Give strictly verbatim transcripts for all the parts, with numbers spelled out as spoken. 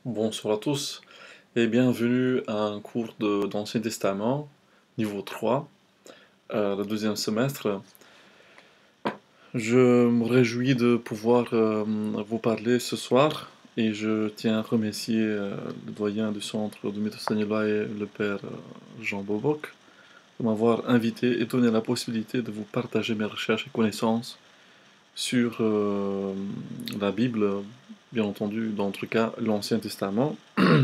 Bonsoir à tous et bienvenue à un cours de- d'Ancien Testament, niveau trois, euh, le deuxième semestre. Je me réjouis de pouvoir euh, vous parler ce soir et je tiens à remercier euh, le doyen du centre de Méthosanilai et le père euh, Jean Boboc de m'avoir invité et donné la possibilité de vous partager mes recherches et connaissances sur euh, la Bible, bien entendu, dans notre cas, l'Ancien Testament.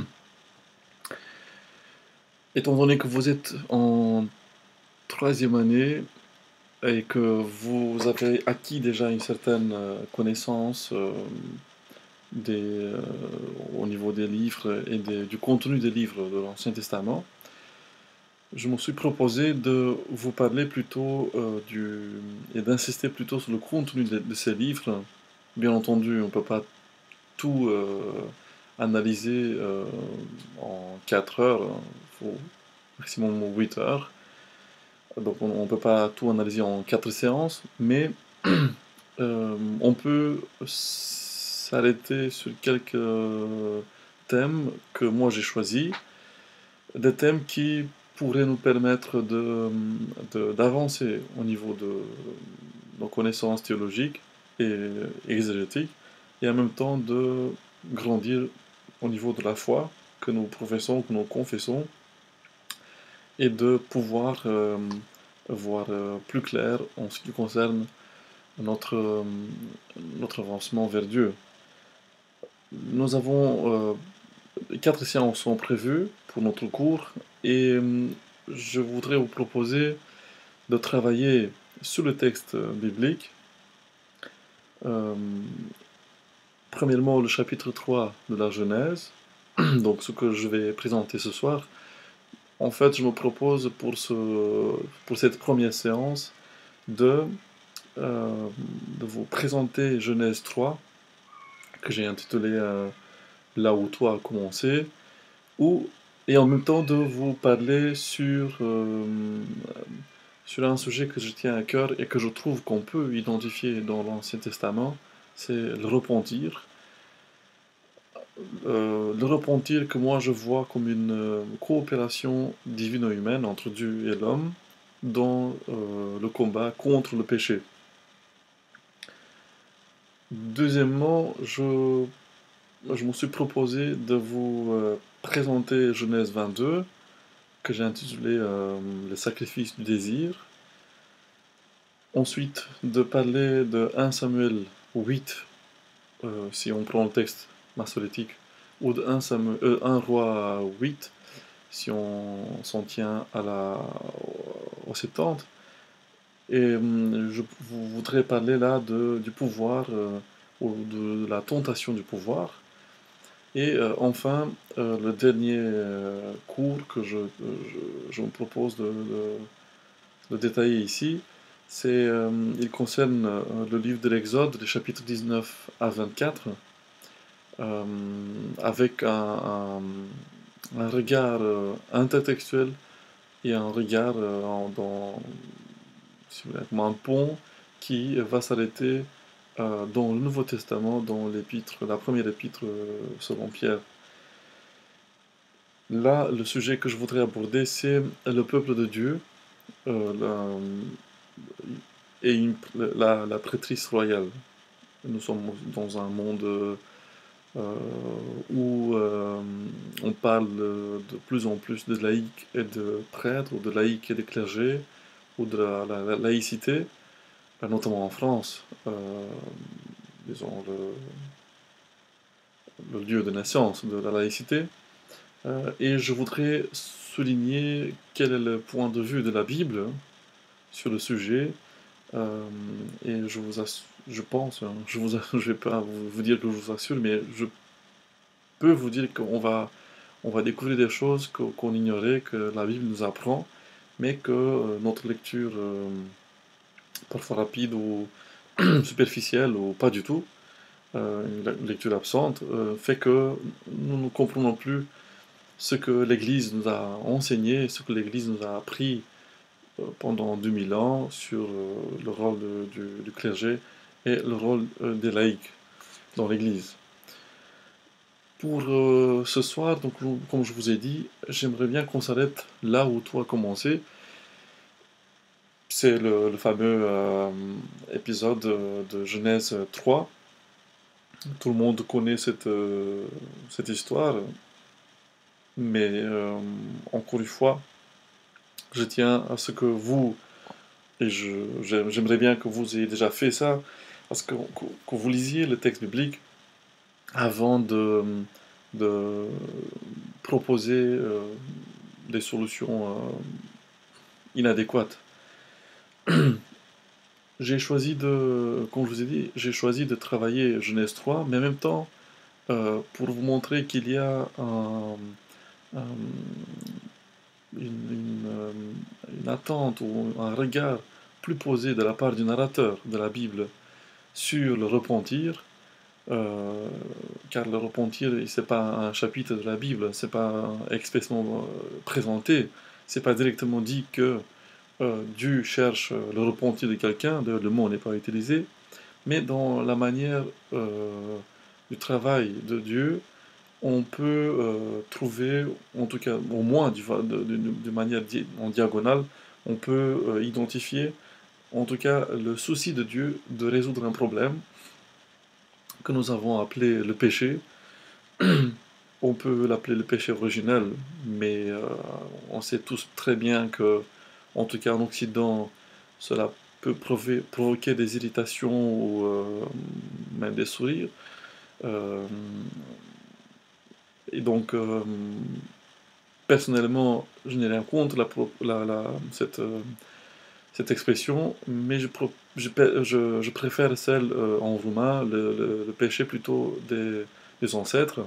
Étant donné que vous êtes en troisième année et que vous avez acquis déjà une certaine euh, connaissance euh, des, euh, au niveau des livres et des- du contenu des livres de l'Ancien Testament, je me suis proposé de vous parler plutôt euh, du, et d'insister plutôt sur le contenu de, de ces livres. Bien entendu, on ne peut pas tout euh, analyser euh, en quatre heures, il faut maximum huit heures. Donc on ne peut pas tout analyser en quatre séances, mais euh, on peut s'arrêter sur quelques thèmes que moi j'ai choisis, des thèmes qui pourraient nous permettre de, de- d'avancer au niveau de nos connaissances théologiques et exégétiques, et en même temps de grandir au niveau de la foi que nous professons, que nous confessons, et de pouvoir euh, voir euh, plus clair en ce qui concerne notre, euh, notre avancement vers Dieu. Nous avons euh, quatre séances sont prévues pour notre cours et euh, je voudrais vous proposer de travailler sur le texte biblique. Euh, Premièrement, le chapitre trois de la Genèse, donc ce que je vais présenter ce soir. En fait, je me propose pour, ce, pour cette première séance de euh, de vous présenter Genèse trois, que j'ai intitulé euh, Là où toi as commencé, ou, et en même temps de vous parler sur, euh, sur un sujet que je tiens à cœur et que je trouve qu'on peut identifier dans l'Ancien Testament, c'est le repentir. Euh, le repentir que moi je vois comme une euh, coopération divino-humaine entre Dieu et l'homme dans euh, le combat contre le péché. Deuxièmement, je je me suis proposé de vous euh, présenter Genèse vingt-deux, que j'ai intitulé euh, Les sacrifices du désir. Ensuite, de parler de un Samuel huit, euh, si on prend le texte massorétique, ou de un, Samuel, euh, un Roi huit, si on s'en tient à la, au septante. Et euh, je vous voudrais parler là de, du pouvoir, euh, ou de la tentation du pouvoir. Et euh, enfin, euh, le dernier euh, cours que je, je- je me propose de, de- de détailler ici, c'est, euh, il concerne euh, le livre de l'Exode, les chapitres dix-neuf à vingt-quatre, euh, avec un, un- un regard euh, intertextuel et un regard euh, en- dans, si vous voulez, comme un pont qui va s'arrêter euh, dans le Nouveau Testament, dans l'épître, la première épître euh, selon Pierre. Là, le sujet que je voudrais aborder, c'est le peuple de Dieu euh, la- et une- la, la prêtrise royale. Nous sommes dans un monde euh, où euh, on parle de, de plus en plus de laïcs et de prêtres, ou de laïcs et de clergés, ou de la, la- la laïcité, euh, notamment en France, euh, disons le, le lieu de naissance de la laïcité. Euh, et je voudrais souligner quel est le point de vue de la Bible sur le sujet. Euh, et je vous ass- je pense, hein, je vous, je vais pas vous, vous dire que je vous assure, mais je peux vous dire qu'on va, on va découvrir des choses que- qu'on ignorait, que la Bible nous apprend, mais que euh, notre lecture, euh, parfois rapide ou superficielle ou pas du tout, euh, une lecture absente, euh, fait que nous ne comprenons plus ce que l'Église nous a enseigné, ce que l'Église nous a appris euh, pendant deux mille ans sur euh, le rôle de- du, du clergé et le rôle euh, des laïcs dans l'Église. Pour euh, ce soir, donc, comme je vous ai dit, j'aimerais bien qu'on s'arrête là où tout a commencé. C'est le, le fameux euh, épisode de, de Genèse trois. Tout le monde connaît cette, euh, cette histoire, mais euh, encore une fois, je tiens à ce que vous, et je- j'aime- j'aimerais bien que vous ayez déjà fait ça, parce que, que, que vous lisiez le texte biblique avant de, de proposer euh, des solutions euh, inadéquates. J'ai choisi de, comme je vous ai dit, j'ai choisi de travailler Genèse trois, mais en même temps, euh, pour vous montrer qu'il y a un, un- une, une, euh, une attente ou un regard plus posé de la part du narrateur de la Bible sur le repentir, euh, car le repentir, c'est pas un chapitre de la Bible, c'est pas expressément euh, présenté, c'est pas directement dit que euh, Dieu cherche euh, le repentir de quelqu'un, d'ailleurs le mot n'est pas utilisé, mais dans la manière euh, du travail de Dieu, on peut euh, trouver, en tout cas au moins du- de, de- de manière di- en diagonale, on peut euh, identifier en tout cas le souci de Dieu de résoudre un problème que nous avons appelé le péché. On peut l'appeler le péché originel, mais euh, on sait tous très bien que, en tout cas en Occident, cela peut provoquer, provoquer des irritations ou euh, même des sourires. Euh, et donc, euh, personnellement, je n'ai rien contre la, pro- la- la- cette, euh, cette expression, mais je, pro- je, pe- je- je préfère celle euh, en roumain, le, le- le péché plutôt des, des ancêtres.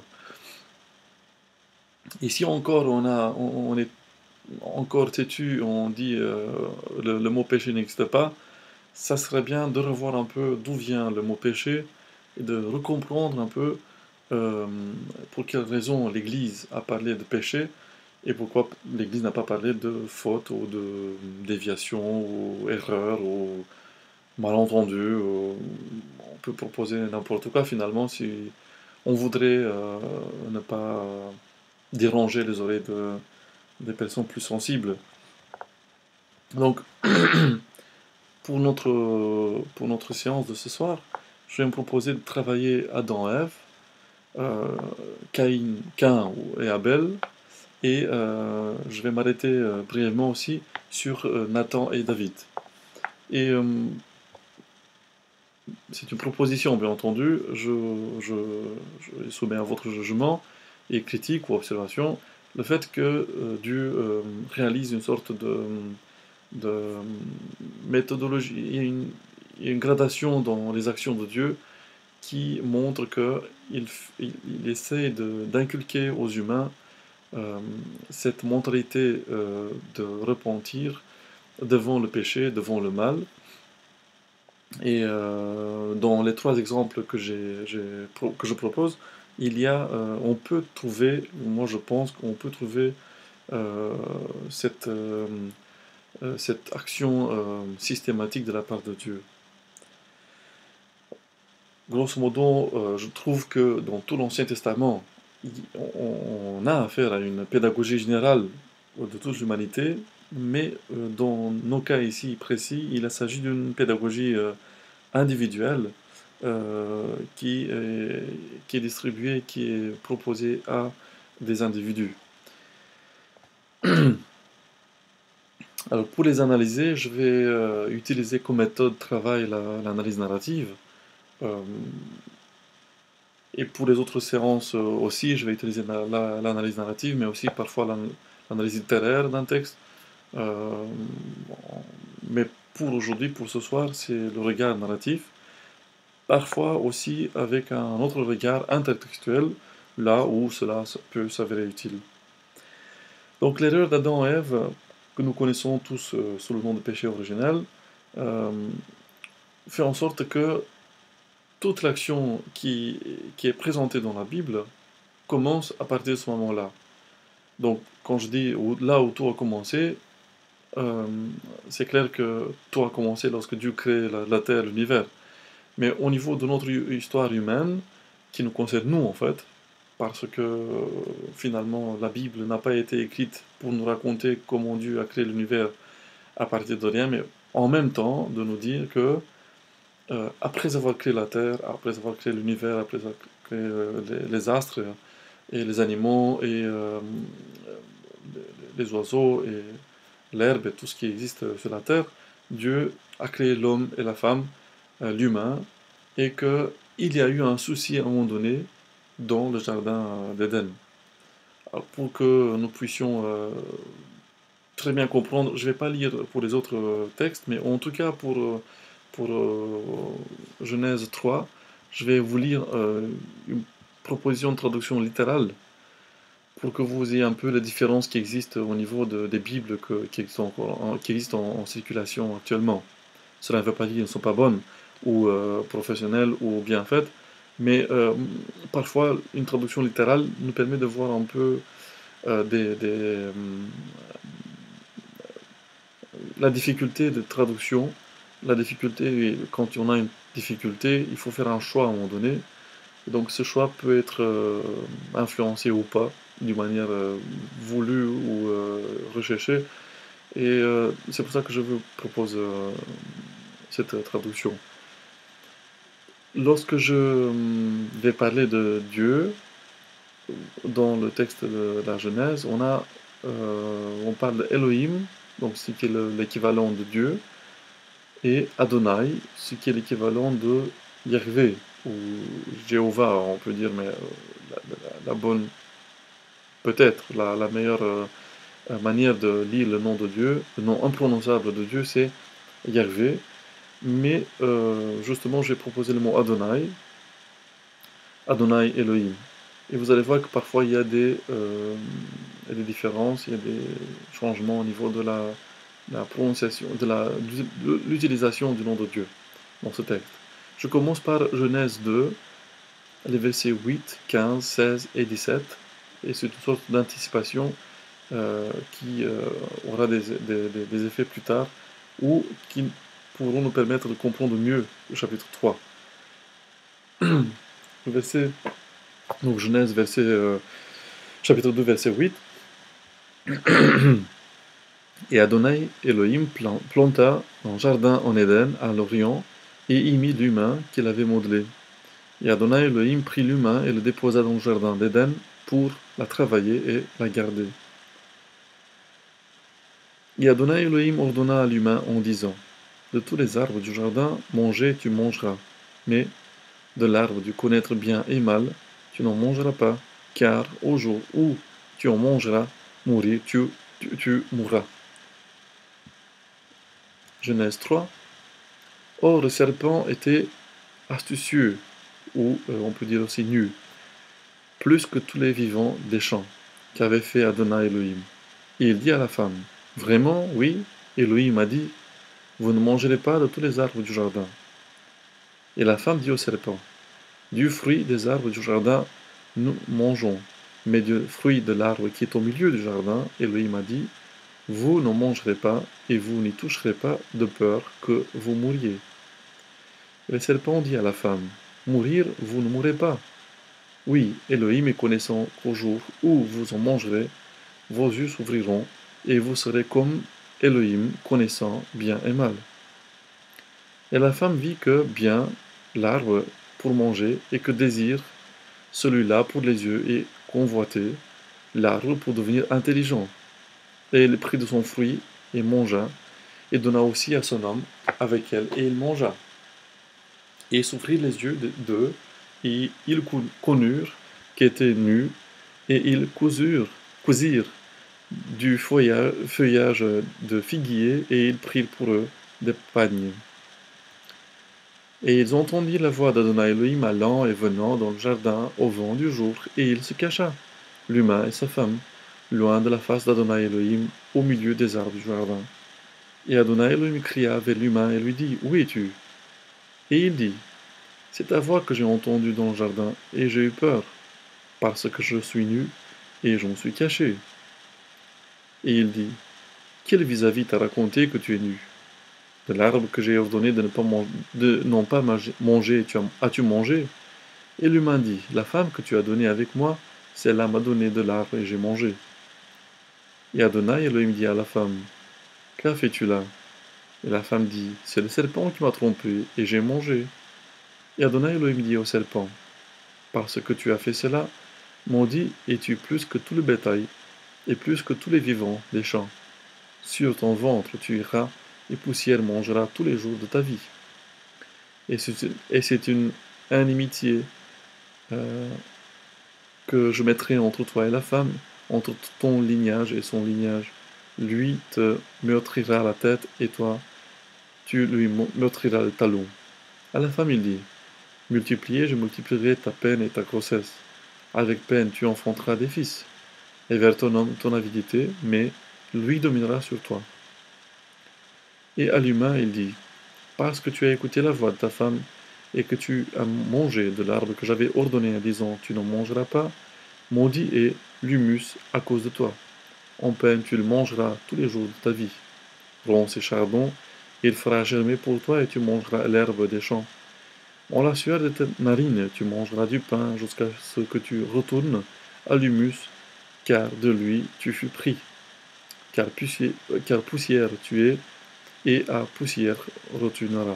Ici encore, on, a, on, on est encore têtu, on dit euh, le, le mot péché n'existe pas. Ça serait bien de revoir un peu d'où vient le mot péché et de recomprendre un peu euh, pour quelles raisons l'Église a parlé de péché et pourquoi l'Église n'a pas parlé de faute ou de déviation ou erreur ou malentendu. Ou- on peut proposer n'importe quoi finalement si on voudrait euh, ne pas euh, déranger les oreilles de, des personnes plus sensibles. Donc, pour notre, pour notre séance de ce soir, je vais me proposer de travailler Adam et Ève, euh, Caïn, Cain et Abel, et euh, je vais m'arrêter euh, brièvement aussi sur euh, Nathan et David. Et euh, c'est une proposition, bien entendu, je, je, je soumets à votre jugement et critique ou observation le fait que euh, Dieu euh, réalise une sorte de, de méthodologie, il y a une, il y a une gradation dans les actions de Dieu qui montre qu'il il, il essaie de- d'inculquer aux humains euh, cette mentalité euh, de repentir devant le péché, devant le mal. Et euh, dans les trois exemples que, j'ai, j'ai pro- que je propose, il y a, euh, on peut trouver, moi je pense qu'on peut trouver euh, cette, euh, euh, cette action euh, systématique de la part de Dieu. Grosso modo, euh, je trouve que dans tout l'Ancien Testament, il- on, on a affaire à une pédagogie générale de toute l'humanité, mais euh, dans nos cas ici précis, il s'agit d'une pédagogie euh, individuelle euh, qui est, qui est distribuée, qui est proposée à des individus. Alors pour les analyser, je vais euh, utiliser comme méthode de travail la- l'analyse narrative. Euh, Et pour les autres séances euh, aussi, je vais utiliser la- la- l'analyse narrative, mais aussi parfois l'an- l'analyse littéraire d'un texte. Euh, bon, mais pour aujourd'hui, pour ce soir, c'est le regard narratif. Parfois aussi avec un autre regard intertextuel, là où cela s- peut s'avérer utile. Donc l'erreur d'Adam et Ève, que nous connaissons tous euh, sous le nom de péché originel, euh, fait en sorte que toute l'action qui, qui est présentée dans la Bible commence à partir de ce moment-là. Donc, quand je dis où- là où tout a commencé, euh, c'est clair que tout a commencé lorsque Dieu crée la, la Terre, l'univers. Mais au niveau de notre hu- histoire humaine, qui nous concerne nous en fait, parce que euh, finalement la Bible n'a pas été écrite pour nous raconter comment Dieu a créé l'univers à partir de rien, mais en même temps de nous dire que euh, après avoir créé la Terre, après avoir créé l'univers, après avoir créé euh, les, les astres et les animaux et euh, les, les oiseaux et l'herbe et tout ce qui existe sur la Terre, Dieu a créé l'homme et la femme, euh, l'humain, et qu'il y a eu un souci à un moment donné dans le jardin euh, d'Éden. Alors, pour que nous puissions euh, très bien comprendre, je ne vais pas lire pour les autres euh, textes, mais en tout cas pour, euh, pour euh, Genèse trois, je vais vous lire euh, une proposition de traduction littérale pour que vous ayez un peu les différences qui existent au niveau de- des Bibles que- qui sont encore en, qui existent en, en circulation actuellement. Cela ne veut pas dire qu'elles ne sont pas bonnes ou euh, professionnelles ou bien faites, mais euh, parfois une traduction littérale nous permet de voir un peu euh, des, des, hum, la difficulté de traduction. La difficulté, quand on a une difficulté, il faut faire un choix à un moment donné. Et donc ce choix peut être euh, influencé ou pas, d'une manière euh, voulue ou euh, recherchée. Et euh, c'est pour ça que je vous propose euh, cette euh, traduction. Lorsque je hum, vais parler de Dieu, dans le texte de la Genèse, on a, euh, on parle d'Elohim, donc ce qui est le- l'équivalent de Dieu, et Adonai, ce qui est l'équivalent de Yahvé, ou Jéhovah, on peut dire, mais euh, la, la- la bonne, peut-être, la, la meilleure euh, manière de lire le nom de Dieu, le nom imprononçable de Dieu, c'est Yahvé. Mais euh, justement, j'ai proposé le mot Adonai, Adonai Elohim. Et vous allez voir que parfois il y a des, euh, il y a des différences, il y a des changements au niveau de la, la prononciation, de la, de l'utilisation du nom de Dieu dans ce texte. Je commence par Genèse deux, les versets huit, quinze, seize et dix-sept, et c'est une sorte d'anticipation euh, qui euh, aura des, des, des- des effets plus tard, ou qui pourront nous permettre de comprendre mieux le chapitre trois. Le verset, donc Genèse, verset, euh, chapitre deux, verset huit. Et Adonai Elohim plan- planta un jardin en Éden, à l'Orient, et y mit l'humain qu'il avait modelé. Et Adonai Elohim prit l'humain et le déposa dans le jardin d'Éden pour la travailler et la garder. Et Adonai Elohim ordonna à l'humain en disant, de tous les arbres du jardin, manger tu mangeras, mais de l'arbre du connaître bien et mal, tu n'en mangeras pas, car au jour où tu en mangeras, mourir, tu, tu, tu mourras. Genèse trois. Or le serpent était astucieux, ou euh, on peut dire aussi nu, plus que tous les vivants des champs qu'avait fait Adonai Elohim. Et il dit à la femme, vraiment, oui, Elohim a dit, vous ne mangerez pas de tous les arbres du jardin. Et la femme dit au serpent, du fruit des arbres du jardin, nous mangeons, mais du fruit de l'arbre qui est au milieu du jardin, Elohim a dit, vous n'en mangerez pas, et vous n'y toucherez pas, de peur que vous mouriez. Et le serpent dit à la femme, mourir, vous ne mourrez pas. Oui, Elohim est connaissant qu'au jour où vous en mangerez, vos yeux s'ouvriront, et vous serez comme Elohim, connaissant bien et mal. Et la femme vit que bien l'arbre pour manger, et que désire celui-là pour les yeux, et convoiter l'arbre pour devenir intelligent. Et elle prit de son fruit, et mangea, et donna aussi à son homme avec elle, et il mangea. Et s'ouvrirent les yeux d'eux, et ils connurent qu'ils étaient nus, et ils cousurent, cousirent du feuillage de figuier, et ils prirent pour eux des pagnes. Et ils entendirent la voix d'Adonai Elohim allant et venant dans le jardin au vent du jour, et il se cacha, l'humain et sa femme, loin de la face d'Adonai Elohim, au milieu des arbres du jardin. Et Adonai Elohim cria vers l'humain et lui dit, où es-tu? Et il dit, c'est ta voix que j'ai entendue dans le jardin, et j'ai eu peur, parce que je suis nu, et je me suis caché. Et il dit, quel vis-à-vis t'a raconté que tu es nu? De l'arbre que j'ai ordonné de ne pas, man de pas manger, tu as, as-tu mangé? Et l'humain dit, la femme que tu as donnée avec moi, celle-là m'a donné de l'arbre et j'ai mangé. Et Adonai Elohim dit à la femme, qu'a fais-tu là? Et la femme dit, c'est le serpent qui m'a trompé et j'ai mangé. Et Adonai Elohim dit au serpent, parce que tu as fait cela, maudit es-tu plus que tout le bétail et plus que tous les vivants des champs. Sur ton ventre tu iras et poussière mangera tous les jours de ta vie. Et c'est une inimitié euh, que je mettrai entre toi et la femme, entre ton lignage et son lignage. Lui te meurtrira la tête et toi, tu lui meurtriras le talon. À la femme il dit, multipliez, je multiplierai ta peine et ta grossesse. Avec peine tu enfanteras des fils, et vers ton homme ton avidité, mais lui dominera sur toi. Et à l'humain il dit, parce que tu as écouté la voix de ta femme, et que tu as mangé de l'arbre que j'avais ordonné en disant, tu n'en mangeras pas, maudit est l'humus à cause de toi. En peine tu le mangeras tous les jours de ta vie. Ronces et chardon, il fera germer pour toi et tu mangeras l'herbe des champs. En la sueur de tes narines, tu mangeras du pain jusqu'à ce que tu retournes à l'humus, car de lui tu fus pris. Car poussière, car poussière tu es, et à poussière retourneras.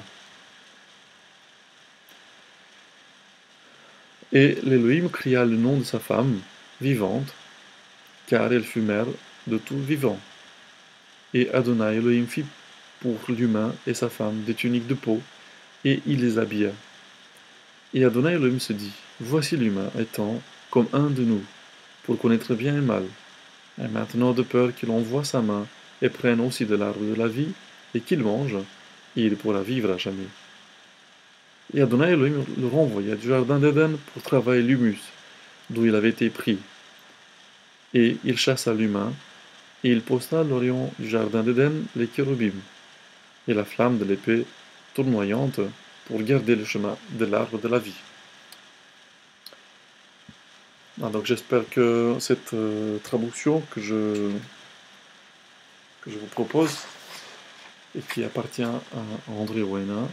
Et l'Élohim cria le nom de sa femme, vivante, car elle fut mère de tout vivant. Et Adonai Elohim fit pour l'humain et sa femme des tuniques de peau, et il les habilla. Et Adonai Elohim se dit, voici l'humain étant comme un de nous, pour connaître bien et mal. Et maintenant de peur qu'il envoie sa main et prenne aussi de l'arbre de la vie, et qu'il mange, et il pourra vivre à jamais. Et Adonai Elohim le renvoya du jardin d'Éden pour travailler l'humus, d'où il avait été pris. Et il chassa l'humain, et il posta à l'orient du jardin d'Éden les chérubim, et la flamme de l'épée tournoyante pour garder le chemin de l'arbre de la vie. Ah, donc j'espère que cette euh, traduction que je, que je vous propose et qui appartient à André Ouena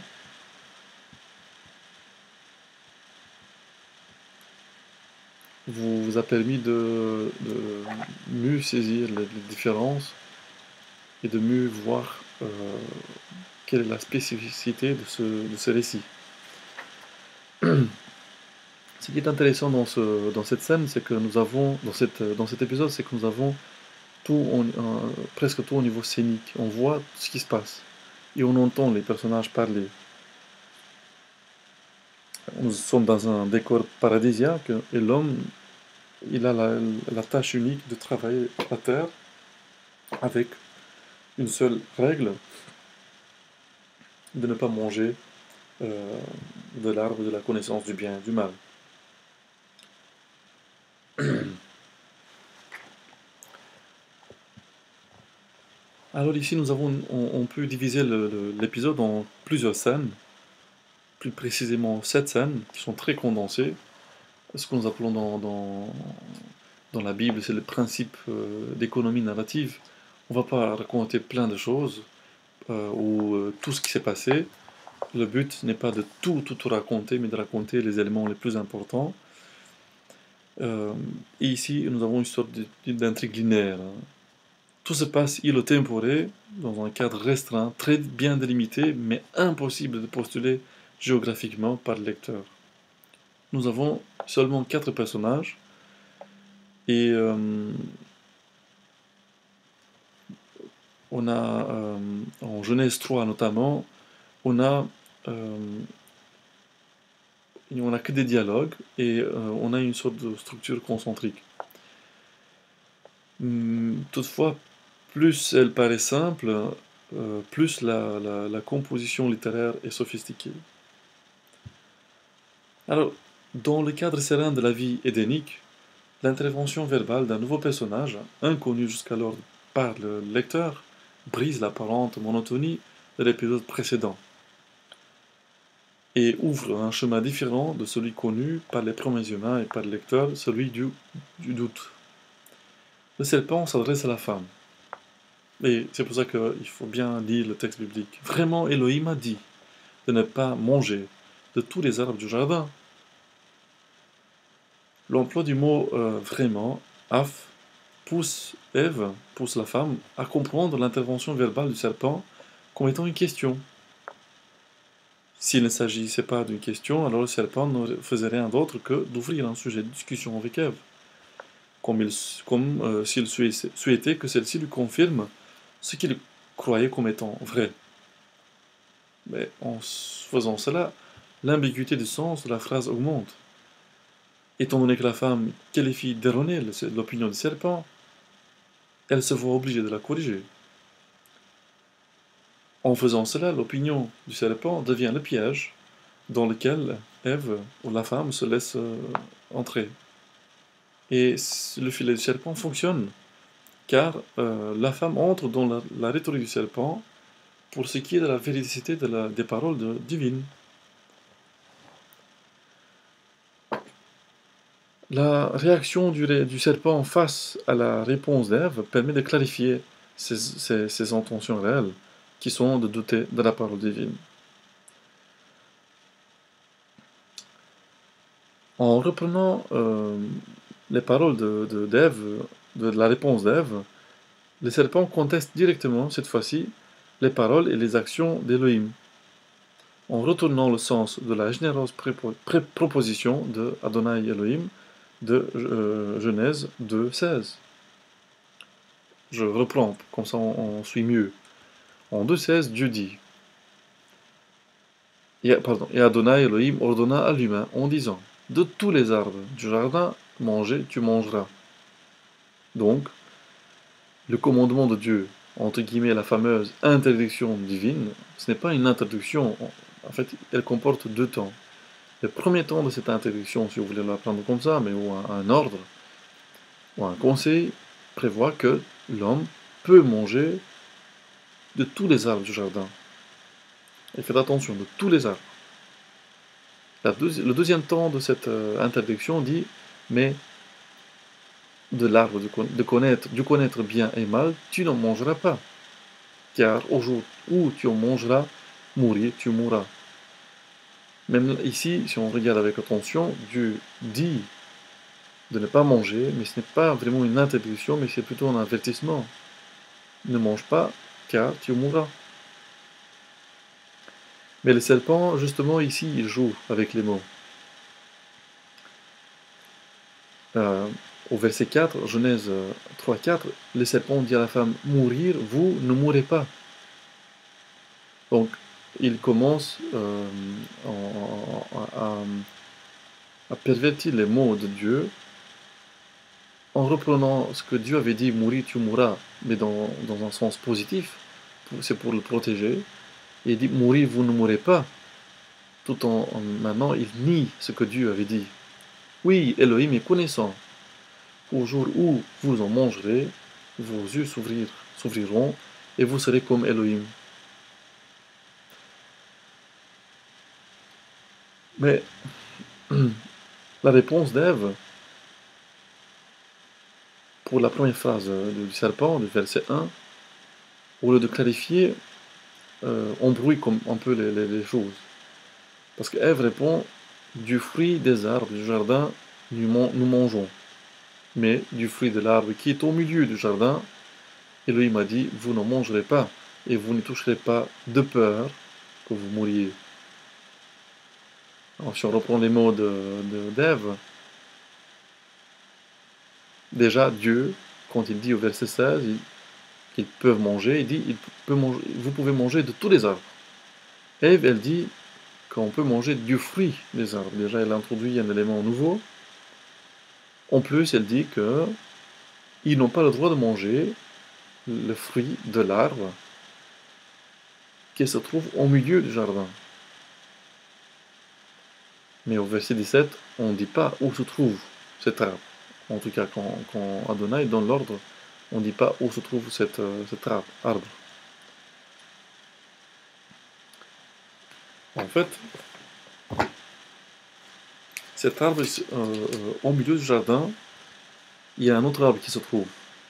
vous, vous a permis de, de mieux saisir les, les différences et de mieux voir euh, quelle est la spécificité de ce, de ce récit. Ce qui est intéressant dans, ce, dans cette scène, c'est que nous avons, dans, cette, dans cet épisode, c'est que nous avons tout en, euh, presque tout au niveau scénique. On voit ce qui se passe et on entend les personnages parler. Nous sommes dans un décor paradisiaque et l'homme, il a la, la tâche unique de travailler la terre avec une seule règle, de ne pas manger euh, de l'arbre de la connaissance du bien et du mal. Alors ici, nous avons, on, on peut diviser l'épisode en plusieurs scènes, plus précisément sept scènes, qui sont très condensées. Ce que nous appelons dans, dans, dans la Bible, c'est le principe euh, d'économie narrative. On ne va pas raconter plein de choses, euh, ou euh, tout ce qui s'est passé. Le but n'est pas de tout, tout, tout raconter, mais de raconter les éléments les plus importants. Euh, et ici, nous avons une sorte d'intrigue linéaire. Hein. Tout se passe illo tempore, dans un cadre restreint, très bien délimité, mais impossible de postuler géographiquement par le lecteur. Nous avons seulement quatre personnages, et euh, on a, euh, en Genèse trois notamment, on a, euh, on n'a que des dialogues, et euh, on a une sorte de structure concentrique. Hum, toutefois, plus elle paraît simple, euh, plus la, la, la composition littéraire est sophistiquée. Alors, dans le cadre serein de la vie édénique, l'intervention verbale d'un nouveau personnage, inconnu jusqu'alors par le lecteur, brise l'apparente monotonie de l'épisode précédent et ouvre un chemin différent de celui connu par les premiers humains et par le lecteur, celui du, du doute. Le serpent s'adresse à la femme. Et c'est pour ça qu'il faut bien lire le texte biblique. Vraiment, Elohim a dit de ne pas manger de tous les arbres du jardin. L'emploi du mot euh, vraiment, af, pousse Ève, pousse la femme, à comprendre l'intervention verbale du serpent comme étant une question. S'il ne s'agissait pas d'une question, alors le serpent ne faisait rien d'autre que d'ouvrir un sujet de discussion avec Ève, comme, il, comme euh, s'il souhaitait que celle-ci lui confirme ce qu'il croyait comme étant vrai. Mais en faisant cela, l'ambiguïté du sens de la phrase augmente. Étant donné que la femme qualifie d'erronée l'opinion du serpent, elle se voit obligée de la corriger. En faisant cela, l'opinion du serpent devient le piège dans lequel Ève, ou la femme, se laisse euh, entrer. Et le filet du serpent fonctionne, car euh, la femme entre dans la, la rhétorique du serpent pour ce qui est de la véridicité de la, des paroles de, divines. La réaction du, du serpent face à la réponse d'Ève permet de clarifier ses, ses, ses intentions réelles, qui sont de douter de la parole divine. En reprenant euh, les paroles de, de, d'Ève, de, de la réponse d'Ève, le serpent conteste directement, cette fois-ci, les paroles et les actions d'Élohim, en retournant le sens de la généreuse proposition de Adonai Elohim de euh, Genèse deux, seize. Je reprends, comme ça on, on suit mieux. En deux, seize, Dieu dit, et, pardon, et Adonai Elohim ordonna à l'humain en disant, de tous les arbres du jardin, manger, tu mangeras. Donc, le commandement de Dieu, entre guillemets la fameuse interdiction divine, ce n'est pas une interdiction, en fait, elle comporte deux temps. Le premier temps de cette interdiction, si vous voulez la prendre comme ça, mais ou un, un ordre, ou un conseil, prévoit que l'homme peut manger de tous les arbres du jardin. Et faites attention, de tous les arbres. La deuxi le deuxième temps de cette euh, interdiction dit, mais de l'arbre de, de connaître, du connaître bien et mal, tu n'en mangeras pas. Car au jour où tu en mangeras, mourir, tu mourras. Même ici, si on regarde avec attention, Dieu dit de ne pas manger, mais ce n'est pas vraiment une interdiction, mais c'est plutôt un avertissement. Ne mange pas, car tu mourras. Mais le serpent, justement, ici, il joue avec les mots. Euh, au verset quatre, Genèse trois, quatre, le serpent dit à la femme, « Mourir, vous ne mourrez pas. » Donc, il commence euh, à, à pervertir les mots de Dieu en reprenant ce que Dieu avait dit, « Mourir, tu mourras », mais dans, dans un sens positif, c'est pour le protéger. Et il dit, « Mourir, vous ne mourrez pas », tout en, en maintenant, il nie ce que Dieu avait dit. Oui, Elohim est connaissant. Au jour où vous en mangerez, vos yeux s'ouvriront et vous serez comme Elohim. Mais la réponse d'Ève, pour la première phrase du serpent, du verset un, au lieu de clarifier, euh, embrouille comme un peu les, les, les choses. Parce qu'Ève répond, du fruit des arbres du jardin, nous, nous mangeons. Mais du fruit de l'arbre qui est au milieu du jardin, Elohim a dit, vous n'en mangerez pas, et vous ne toucherez pas de peur que vous mouriez. Alors, si on reprend les mots de, de, d'Ève, déjà Dieu, quand il dit au verset seize qu'ils peuvent manger, il dit, il peut manger, vous pouvez manger de tous les arbres. Ève, elle dit qu'on peut manger du fruit des arbres. Déjà, elle introduit un élément nouveau. En plus, elle dit que ils n'ont pas le droit de manger le fruit de l'arbre qui se trouve au milieu du jardin. Mais au verset dix-sept, on ne dit pas où se trouve cet arbre. En tout cas, quand, quand Adonai donne l'ordre, on ne dit pas où se trouve cet, euh, cet arbre. En fait, cet arbre, euh, euh, au milieu du jardin, il y a un autre arbre qui se trouve.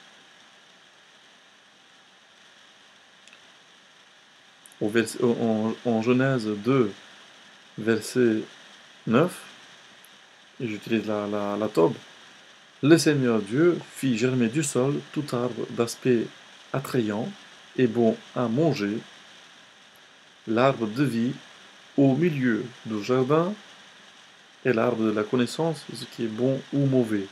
Au verset, en, en Genèse deux, verset neuf, et j'utilise la, la, la Tob. Le Seigneur Dieu fit germer du sol tout arbre d'aspect attrayant et bon à manger, l'arbre de vie au milieu du jardin et l'arbre de la connaissance, ce qui est bon ou mauvais.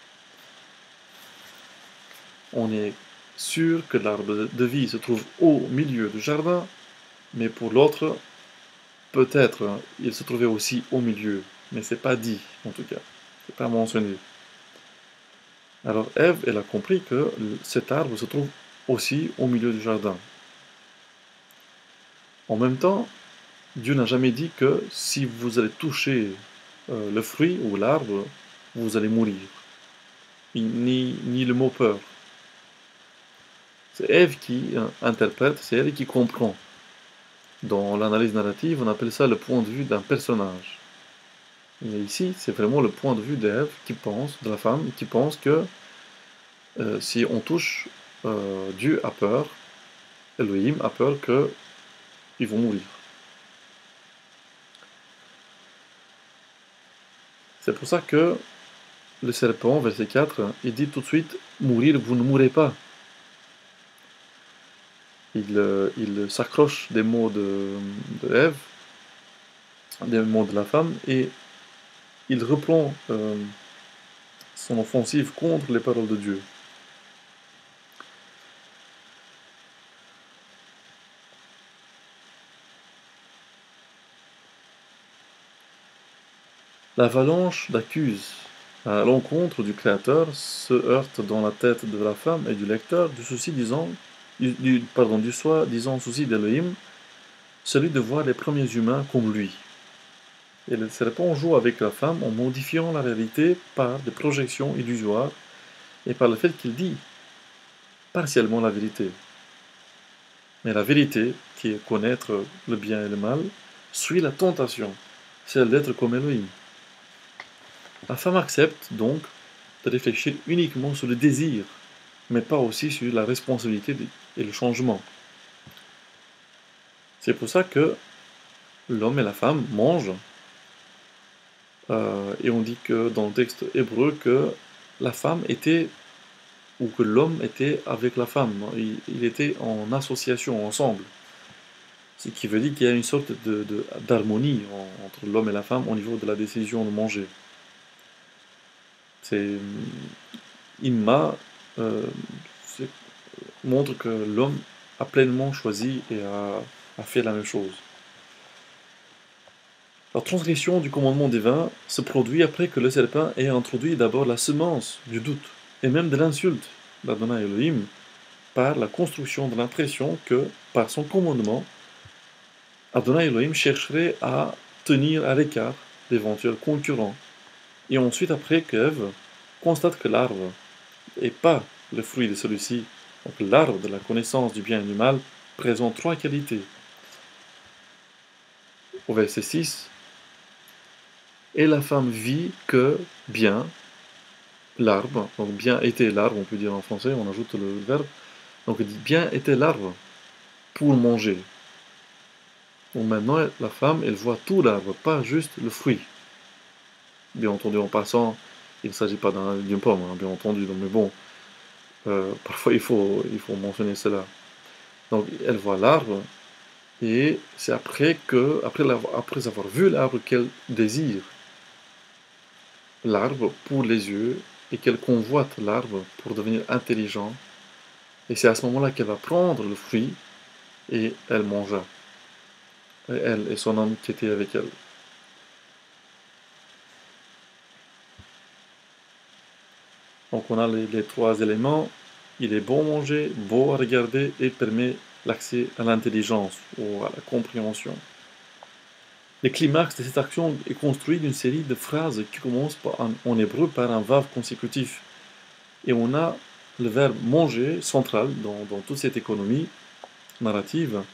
On est sûr que l'arbre de vie se trouve au milieu du jardin, mais pour l'autre, peut-être hein, il se trouvait aussi au milieu, mais c'est pas dit en tout cas, c'est pas mentionné. Alors Ève, elle a compris que cet arbre se trouve aussi au milieu du jardin. En même temps, Dieu n'a jamais dit que si vous allez toucher euh, le fruit ou l'arbre, vous allez mourir. Ni, ni le mot peur. C'est Ève qui euh, interprète, c'est elle qui comprend. Dans l'analyse narrative, on appelle ça le point de vue d'un personnage. Et ici, c'est vraiment le point de vue d'Ève qui pense, de la femme, qui pense que euh, si on touche, euh, Dieu a peur, Elohim a peur qu'ils vont mourir. C'est pour ça que le serpent, verset quatre, il dit tout de suite « Mourir, vous ne mourrez pas ». Il, euh, il s'accroche des mots de, de Ève, des mots de la femme, et il reprend euh, son offensive contre les paroles de Dieu. L'avalanche d'accuses à l'encontre du Créateur se heurte dans la tête de la femme et du lecteur du souci disant, du, du, pardon, du soi-disant souci d'Elohim, celui de voir les premiers humains comme lui. Et le serpent joue avec la femme en modifiant la réalité par des projections illusoires et par le fait qu'il dit partiellement la vérité. Mais la vérité, qui est connaître le bien et le mal, suit la tentation, celle d'être comme Elohim. La femme accepte donc de réfléchir uniquement sur le désir, mais pas aussi sur la responsabilité et le changement. C'est pour ça que l'homme et la femme mangent, euh, et on dit que dans le texte hébreu que la femme était, ou que l'homme était avec la femme, il, il était en association, ensemble. Ce qui veut dire qu'il y a une sorte de, de, d'harmonie entre l'homme et la femme au niveau de la décision de manger. C'est Imma euh, montre que l'homme a pleinement choisi et a, a fait la même chose. La transgression du commandement divin se produit après que le serpent ait introduit d'abord la semence du doute et même de l'insulte d'Adonai Elohim par la construction de l'impression que, par son commandement, Adonai Elohim chercherait à tenir à l'écart d'éventuels concurrents. Et ensuite, après qu'Ève constate que l'arbre n'est pas le fruit de celui-ci, donc l'arbre de la connaissance du bien et du mal présente trois qualités. Au verset six, et la femme vit que bien, l'arbre, donc bien était l'arbre, on peut dire en français, on ajoute le verbe, donc il dit bien était l'arbre pour manger. Donc maintenant, la femme, elle voit tout l'arbre, pas juste le fruit. Bien entendu, en passant, il ne s'agit pas d'un, d'une pomme, hein, bien entendu, donc, mais bon, euh, parfois il faut, il faut mentionner cela. Donc elle voit l'arbre, et c'est après que, après, après avoir vu l'arbre, qu'elle désire l'arbre pour les yeux, et qu'elle convoite l'arbre pour devenir intelligent. Et c'est à ce moment-là qu'elle va prendre le fruit, et elle mangea. Et elle et son homme qui était avec elle. Donc on a les, les trois éléments. Il est bon à manger, beau à regarder et permet l'accès à l'intelligence ou à la compréhension. Le climax de cette action est construit d'une série de phrases qui commencent par un, en hébreu par un vav consécutif. Et on a le verbe manger central dans, dans toute cette économie narrative.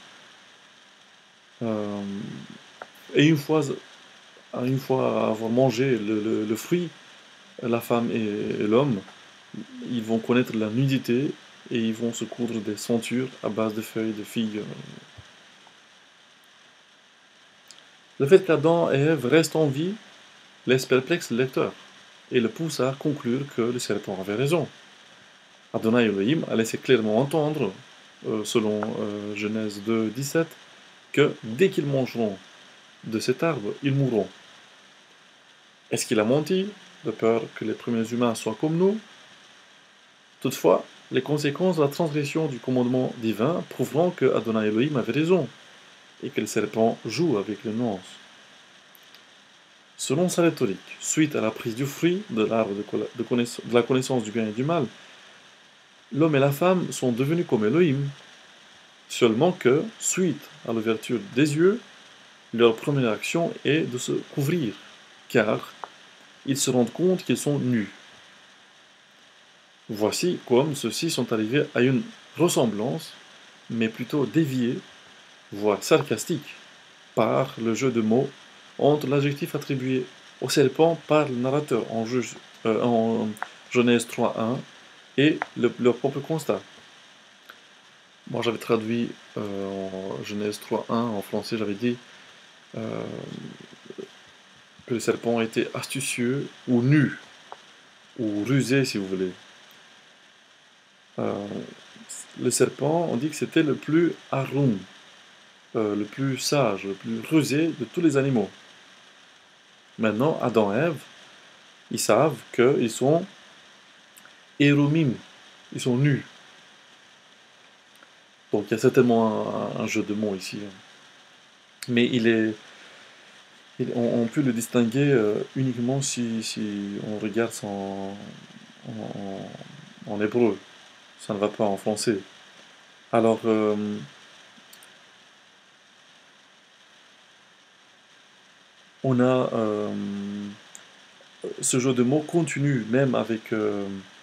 Euh, et une fois, une fois avoir mangé le, le, le fruit, la femme et, et l'homme, ils vont connaître la nudité et ils vont se coudre des ceintures à base de feuilles de figues. Le fait qu'Adam et Ève restent en vie laisse perplexe le lecteur et le pousse à conclure que le serpent avait raison. Adonai Elohim a laissé clairement entendre, euh, selon euh, Genèse deux, dix-sept, que dès qu'ils mangeront de cet arbre, ils mourront. Est-ce qu'il a menti, de peur que les premiers humains soient comme nous? Toutefois, les conséquences de la transgression du commandement divin prouveront que Adonai Elohim avait raison, et que le serpent joue avec les nuances. Selon sa rhétorique, suite à la prise du fruit de l'arbre de, de, de la connaissance du bien et du mal, l'homme et la femme sont devenus comme Elohim, seulement que, suite à l'ouverture des yeux, leur première action est de se couvrir, car ils se rendent compte qu'ils sont nus. Voici comme ceux-ci sont arrivés à une ressemblance, mais plutôt déviée, voire sarcastique, par le jeu de mots entre l'adjectif attribué au serpent par le narrateur en, juge, euh, en Genèse trois un et le, leur propre constat. Moi j'avais traduit euh, en Genèse trois un, en français j'avais dit euh, que le serpent était astucieux ou nu, ou rusé si vous voulez. Euh, le serpent, on dit que c'était le plus harum, euh, le plus sage, le plus rusé de tous les animaux. Maintenant, Adam et Ève, ils savent qu'ils sont éromim, ils sont nus. Donc il y a certainement un, un jeu de mots ici. Mais il est, il, on, on peut le distinguer euh, uniquement si, si on regarde ça en, en, en hébreu. Ça ne va pas en français. Alors, euh, on a euh, ce jeu de mots continue, même avec euh,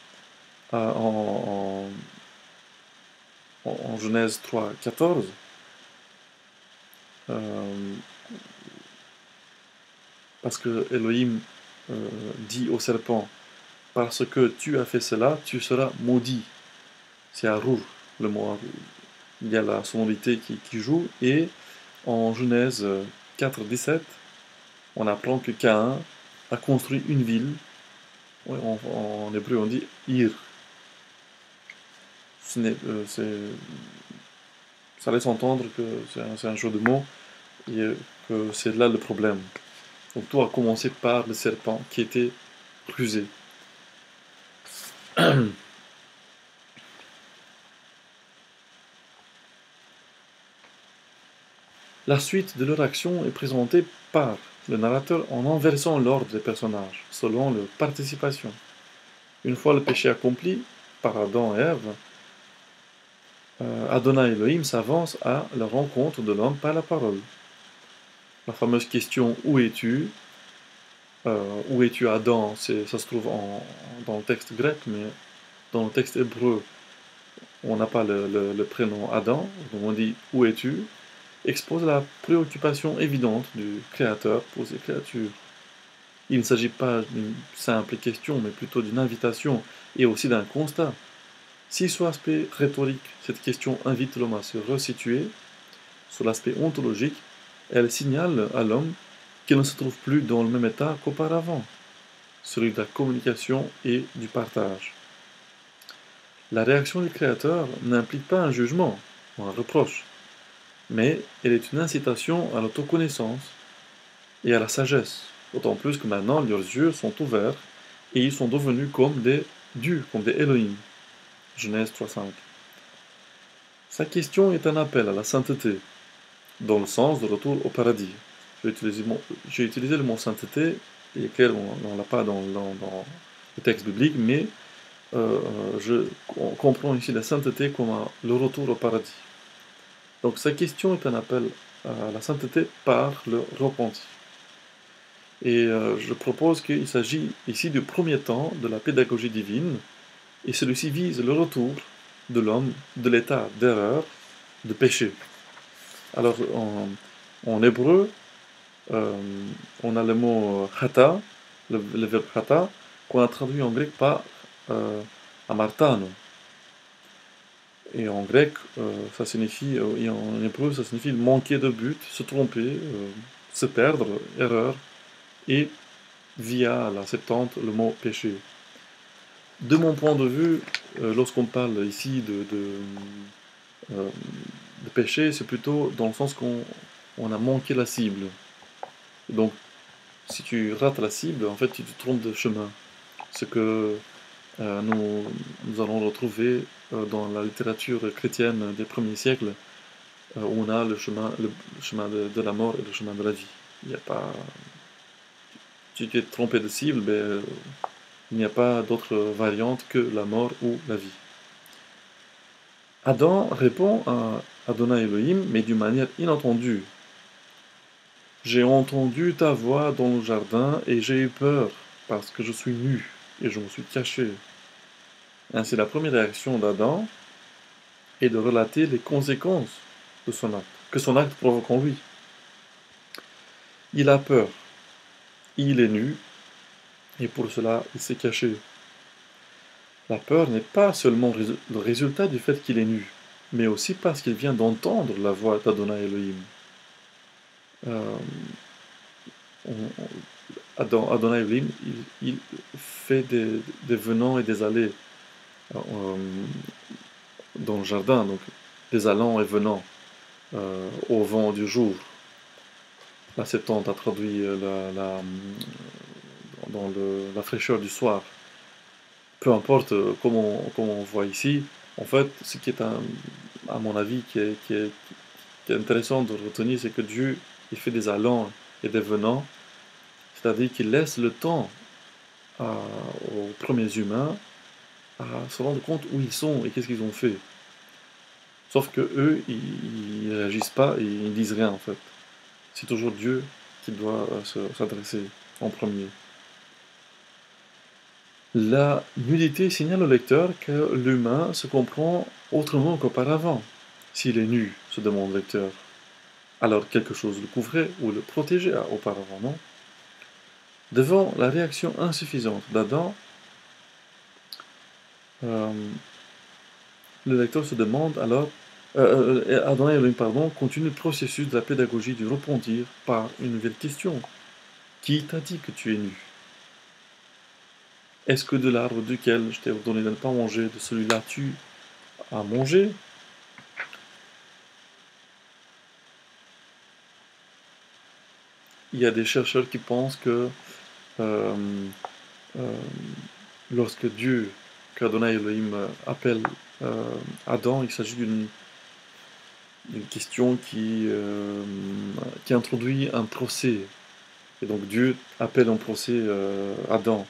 en, en, en Genèse trois, quatorze. Euh, parce que Elohim euh, dit au serpent, parce que tu as fait cela, tu seras maudit. C'est Arur, le mot Arur. Il y a la sonorité qui, qui joue, et en Genèse quatre, dix-sept, on apprend que Caïn a construit une ville, en, en hébreu on dit Ir. Ce n'est, euh, ça laisse entendre que c'est un, un jeu de mots, et que c'est là le problème. Donc tout a commencé par le serpent qui était rusé. La suite de leur action est présentée par le narrateur en inversant l'ordre des personnages, selon leur participation. Une fois le péché accompli par Adam et Ève, euh, Adonai Elohim s'avance à la rencontre de l'homme par la parole. La fameuse question « Où es-tu » euh, Où es-tu Adam, ça se trouve en, dans le texte grec, mais dans le texte hébreu, on n'a pas le, le, le prénom Adam, donc on dit « Où es-tu » expose la préoccupation évidente du Créateur pour ses créatures. Il ne s'agit pas d'une simple question, mais plutôt d'une invitation et aussi d'un constat. Si sur l'aspect rhétorique, cette question invite l'homme à se resituer, sur l'aspect ontologique, elle signale à l'homme qu'il ne se trouve plus dans le même état qu'auparavant, celui de la communication et du partage. La réaction du Créateur n'implique pas un jugement ou un reproche, mais elle est une incitation à l'autoconnaissance et à la sagesse, d'autant plus que maintenant leurs yeux sont ouverts et ils sont devenus comme des dieux, comme des Elohim. Genèse trois cinq. Sa question est un appel à la sainteté, dans le sens de retour au paradis. J'ai utilisé, utilisé le mot sainteté, et clair, on ne l'a pas dans, dans, dans le texte biblique, mais euh, je comprends ici la sainteté comme un, le retour au paradis. Donc sa question est un appel à la sainteté par le repenti. Et euh, je propose qu'il s'agit ici du premier temps de la pédagogie divine, et celui-ci vise le retour de l'homme de l'état d'erreur, de péché. Alors en, en hébreu, euh, on a le mot chata, le, le verbe chata, qu'on a traduit en grec par euh, amartano. Et en grec, euh, ça signifie, euh, et en hébreu, ça signifie manquer de but, se tromper, euh, se perdre, erreur. Et via la Septante le mot péché. De mon point de vue, euh, lorsqu'on parle ici de, de, euh, de péché, c'est plutôt dans le sens qu'on on a manqué la cible. Donc, si tu rates la cible, en fait, tu te trompes de chemin. Ce que euh, nous, nous allons retrouver euh, dans la littérature chrétienne des premiers siècles, euh, où on a le chemin, le chemin de, de la mort et le chemin de la vie. Il n'y a pas... Si tu es trompé de cible, ben, euh, il n'y a pas d'autre variante que la mort ou la vie. Adam répond à Adonai Elohim, mais d'une manière inattendue. J'ai entendu ta voix dans le jardin et j'ai eu peur, parce que je suis nu et je me suis caché. Ainsi, la première réaction d'Adam est de relater les conséquences de son acte, que son acte provoque en lui. Il a peur, il est nu, et pour cela, il s'est caché. La peur n'est pas seulement le résultat du fait qu'il est nu, mais aussi parce qu'il vient d'entendre la voix d'Adonai Elohim. Euh, on, Adonai Elohim, il, il fait des, des venants et des allées euh, dans le jardin, donc des allants et venants euh, au vent du jour. La Septante a traduit la, la, dans le, la fraîcheur du soir. Peu importe comment, comment on voit ici, en fait, ce qui est, un, à mon avis, qui est, qui est, qui est intéressant de retenir, c'est que Dieu il fait des allants et des venants, c'est-à-dire qu'il laisse le temps à, aux premiers humains à se rendre compte où ils sont et qu'est-ce qu'ils ont fait. Sauf que eux, ils ne réagissent pas et ils ne disent rien en fait. C'est toujours Dieu qui doit s'adresser en premier. La nudité signale au lecteur que l'humain se comprend autrement qu'auparavant. S'il est nu, se demande le lecteur, alors quelque chose le couvrait ou le protégeait auparavant, non? Devant la réaction insuffisante d'Adam, euh, le lecteur se demande alors, euh, euh, Adam et Elohim, pardon, continue le processus de la pédagogie du repentir par une nouvelle question. Qui t'a dit que tu es nu? Est-ce que de l'arbre duquel je t'ai ordonné de ne pas manger, de celui-là tu as mangé? Il y a des chercheurs qui pensent que euh, euh, lorsque Dieu, qu'Adonai Elohim appelle euh, Adam, il s'agit d'une une question qui, euh, qui introduit un procès. Et donc Dieu appelle en procès euh, Adam.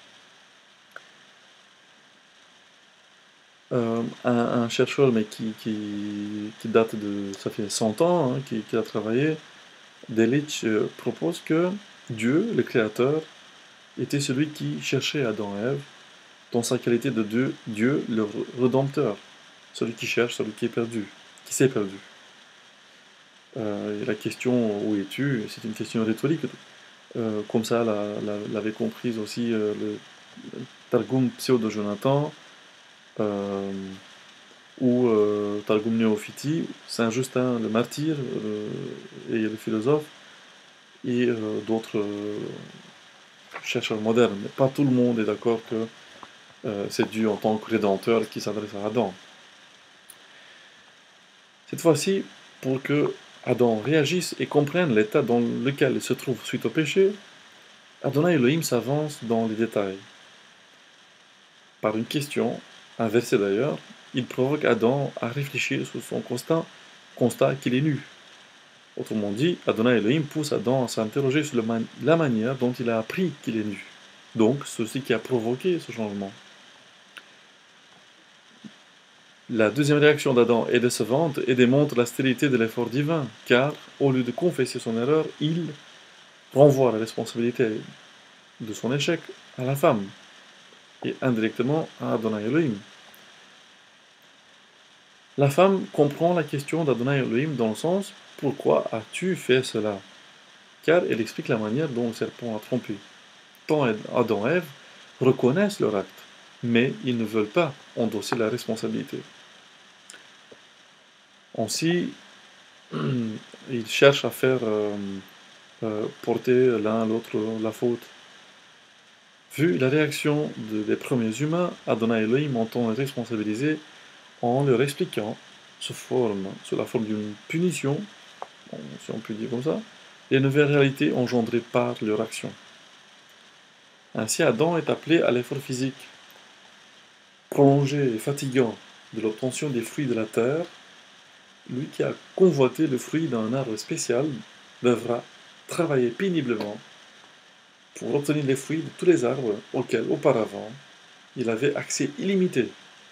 Euh, un, un chercheur mais qui, qui, qui date de... ça fait cent ans, hein, qui, qui a travaillé, Delitzsch euh, propose que Dieu, le Créateur, était celui qui cherchait Adam et Ève dans sa qualité de Dieu, Dieu le Rédempteur, celui qui cherche, celui qui est perdu, qui s'est perdu. Euh, et la question où es-tu, c'est une question rhétorique. Euh, comme ça l'avait comprise aussi euh, le, le Targum Pseudo-Jonathan euh, ou euh, Targum Néophiti, Saint Justin le martyr euh, et le philosophe et euh, d'autres euh, chercheurs modernes. Mais pas tout le monde est d'accord que euh, c'est Dieu en tant que rédempteur qui s'adresse à Adam. Cette fois-ci, pour que Adam réagisse et comprenne l'état dans lequel il se trouve suite au péché, Adonai Elohim s'avance dans les détails. Par une question, un verset d'ailleurs, il provoque Adam à réfléchir sur son constat, constat qu'il est nu. Autrement dit, Adonai Elohim pousse Adam à s'interroger sur man la manière dont il a appris qu'il est nu. Donc, ceci qui a provoqué ce changement. La deuxième réaction d'Adam est décevante et démontre la stérilité de l'effort divin, car, au lieu de confesser son erreur, il renvoie la responsabilité de son échec à la femme, et indirectement à Adonai Elohim. La femme comprend la question d'Adonai Elohim dans le sens « Pourquoi as-tu fait cela ?» car elle explique la manière dont le serpent a trompé. Tant Adam et Ève reconnaissent leur acte, mais ils ne veulent pas endosser la responsabilité. Ainsi, ils cherchent à faire euh, euh, porter l'un à l'autre la faute. Vu la réaction de- des premiers humains, Adonai Elohim entend les responsabiliser en leur expliquant, sous, forme, sous la forme d'une punition, si on peut dire comme ça, les nouvelles réalités engendrées par leur action. Ainsi, Adam est appelé à l'effort physique, prolongé et fatigant de l'obtention des fruits de la terre. Lui qui a convoité le fruit d'un arbre spécial devra travailler péniblement pour obtenir les fruits de tous les arbres auxquels auparavant il avait accès illimité.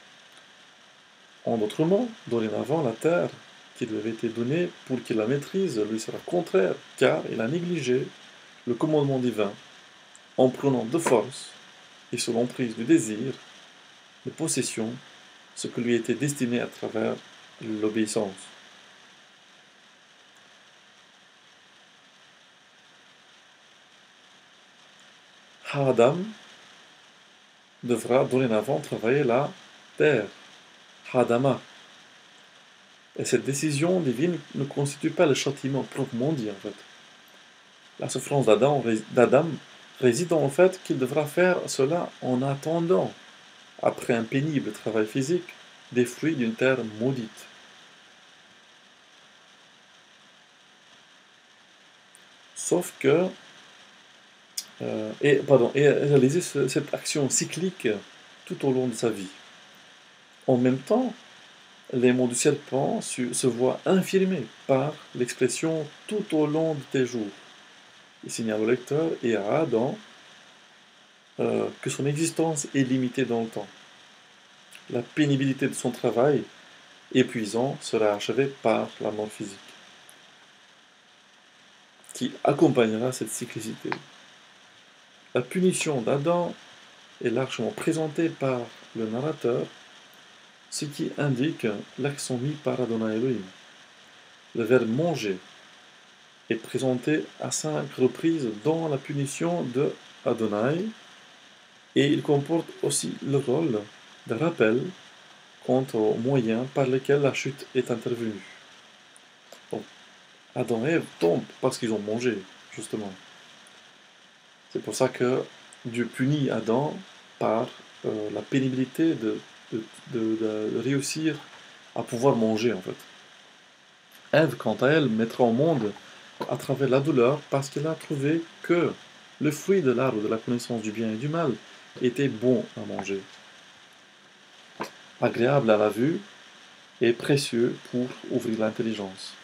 En d'autres mots, dorénavant, la terre qui lui avait été donnée pour qu'il la maîtrise lui sera contraire, car il a négligé le commandement divin en prenant de force et sous l'emprise du désir de possession ce que lui était destiné à travers l'obéissance. Adam devra dorénavant travailler la terre, Hadama. Et cette décision divine ne constitue pas le châtiment proprement dit, en fait. La souffrance d'Adam d'Adam réside dans le fait qu'il devra faire cela en attendant, après un pénible travail physique, des fruits d'une terre maudite. Sauf que, euh, et, pardon, et réaliser ce- cette action cyclique tout au long de sa vie. En même temps, les mots du serpent su- se voient infirmés par l'expression tout au long de tes jours. Il signale au lecteur et à Adam euh, que son existence est limitée dans le temps. La pénibilité de son travail épuisant sera achevée par la mort physique, qui accompagnera cette cyclicité. La punition d'Adam est largement présentée par le narrateur, ce qui indique l'accent mis par Adonai Elohim. Le verbe manger est présenté à cinq reprises dans la punition de Adonai, et il comporte aussi le rôle de rappel quant aux moyens par lesquels la chute est intervenue. Donc, Adam et Ève tombent parce qu'ils ont mangé, justement. C'est pour ça que Dieu punit Adam par euh, la pénibilité de, de, de, de réussir à pouvoir manger, en fait. Ève, quant à elle, mettra au monde à travers la douleur parce qu'elle a trouvé que le fruit de l'arbre de la connaissance du bien et du mal était bon à manger, agréable à la vue et précieux pour ouvrir l'intelligence.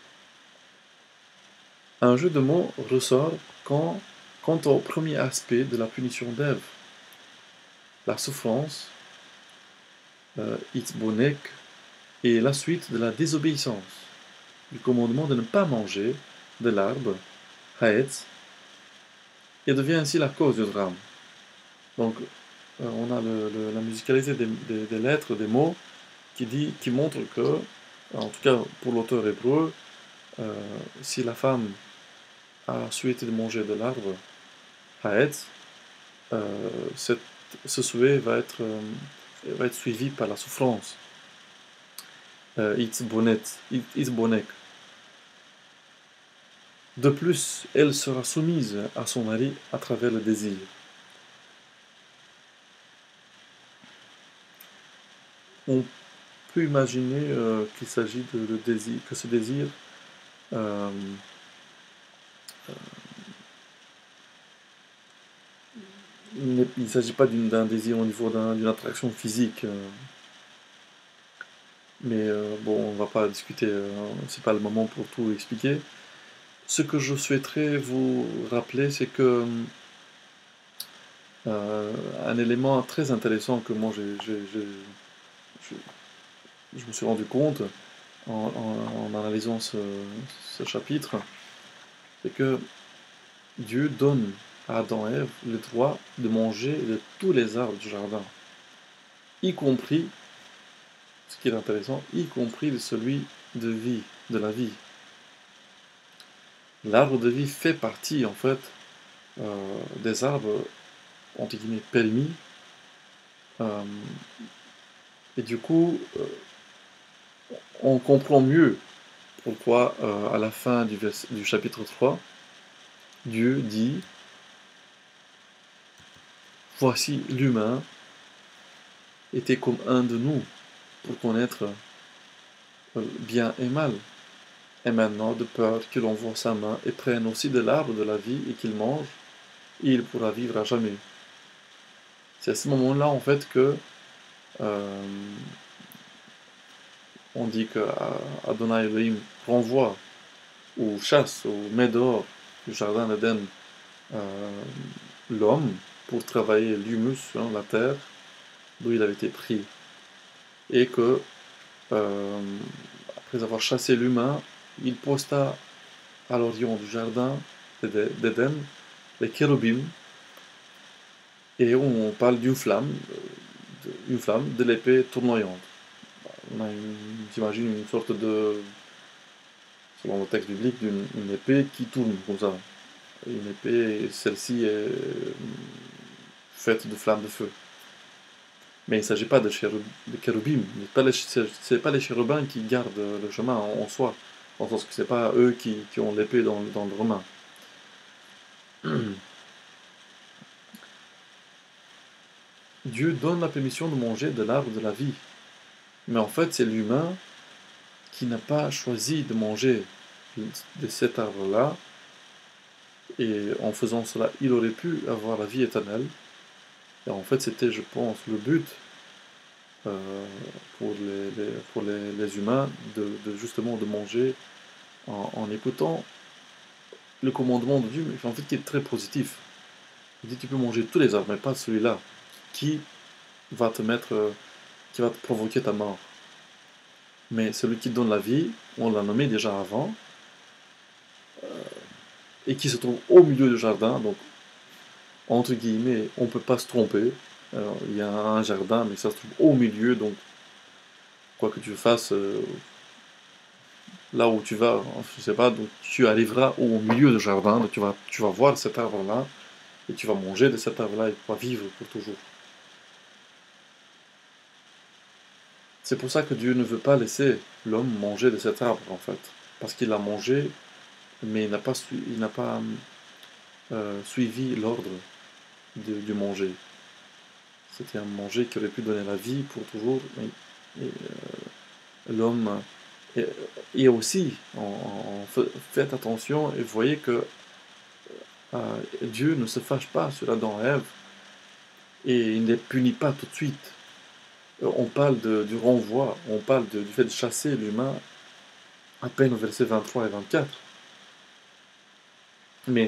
Un jeu de mots ressort quand, quant au premier aspect de la punition d'Ève, la souffrance, euh, Itzbonek, et la suite de la désobéissance, du commandement de ne pas manger de l'arbre, Haetz, et devient ainsi la cause du drame. Donc, euh, on a le, le, la musicalité des, des, des lettres, des mots, qui, dit, qui montre que, en tout cas pour l'auteur hébreu, euh, si la femme a souhaité de manger de l'arbre, Haetz, euh, cette, ce souhait va être, euh, va être suivi par la souffrance. Euh, Itzbonek. De plus, elle sera soumise à son mari à travers le désir. On peut imaginer euh, qu'il s'agit de, de désir, que ce désir euh, il ne s'agit pas d'un désir au niveau d'une attraction physique. Euh, mais euh, bon, on va pas discuter, euh, c'est pas le moment pour tout expliquer. Ce que je souhaiterais vous rappeler, c'est que euh, un élément très intéressant que moi j'ai, j'ai, j'ai, je, je me suis rendu compte en, en, en analysant ce, ce chapitre, c'est que Dieu donne à Adam et Ève le droit de manger de tous les arbres du jardin, y compris, ce qui est intéressant, y compris de celui de vie, de la vie. L'arbre de vie fait partie, en fait, euh, des arbres, entre guillemets, permis. Euh, et du coup, euh, on comprend mieux pourquoi, euh, à la fin du, vers, du chapitre trois, Dieu dit voici l'humain était comme un de nous pour connaître euh, bien et mal. Et maintenant, de peur qu'il envoie sa main et prenne aussi de l'arbre de la vie et qu'il mange, il pourra vivre à jamais. C'est à ce moment-là, en fait, que euh, on dit que euh, Adonai Elohim renvoie ou chasse ou met dehors du jardin d'Éden euh, l'homme pour travailler l'humus, hein, la terre, d'où il avait été pris. Et que, euh, après avoir chassé l'humain, il posta à l'orient du jardin d'Éden les chérubim, et on parle d'une flamme, euh, une flamme de l'épée tournoyante. On a une, j'imagine une sorte de, selon le texte biblique, d'une une épée qui tourne comme ça. Une épée, celle-ci est euh, faite de flammes de feu. Mais il ne s'agit pas de, chérub, de chérubim. Ce n'est pas les chérubins qui gardent le chemin en, en soi. En sens que ce n'est pas eux qui, qui ont l'épée dans, dans leurs mains. Dieu donne la permission de manger de l'arbre de la vie. Mais en fait, c'est l'humain qui n'a pas choisi de manger de cet arbre-là. Et en faisant cela, il aurait pu avoir la vie éternelle. Et en fait, c'était, je pense, le but euh, pour, les, les, pour les, les humains de, de justement de manger en, en écoutant le commandement de Dieu, mais en fait qui est très positif. Il dit tu peux manger tous les arbres, mais pas celui-là, qui va te mettre, euh, qui va te provoquer ta mort. Mais celui qui donne la vie, on l'a nommé déjà avant, euh, et qui se trouve au milieu du jardin, donc entre guillemets, on ne peut pas se tromper. Alors, il y a un jardin, mais ça se trouve au milieu, donc quoi que tu fasses, euh, là où tu vas, je sais pas, donc tu arriveras au milieu du jardin, donc tu vas, tu vas voir cet arbre-là, et tu vas manger de cet arbre-là, et tu vas vivre pour toujours. C'est pour ça que Dieu ne veut pas laisser l'homme manger de cet arbre, en fait. Parce qu'il a mangé, mais il n'a pas, su, il n'a pas euh, suivi l'ordre du manger. C'était un manger qui aurait pu donner la vie pour toujours, mais et, euh, l'homme... Et, et aussi, en, en, faites attention et voyez que euh, Dieu ne se fâche pas sur Adam et Ève, et il ne les punit pas tout de suite. On parle de, du renvoi, on parle de, du fait de chasser l'humain à peine au verset vingt-trois et vingt-quatre. Mais,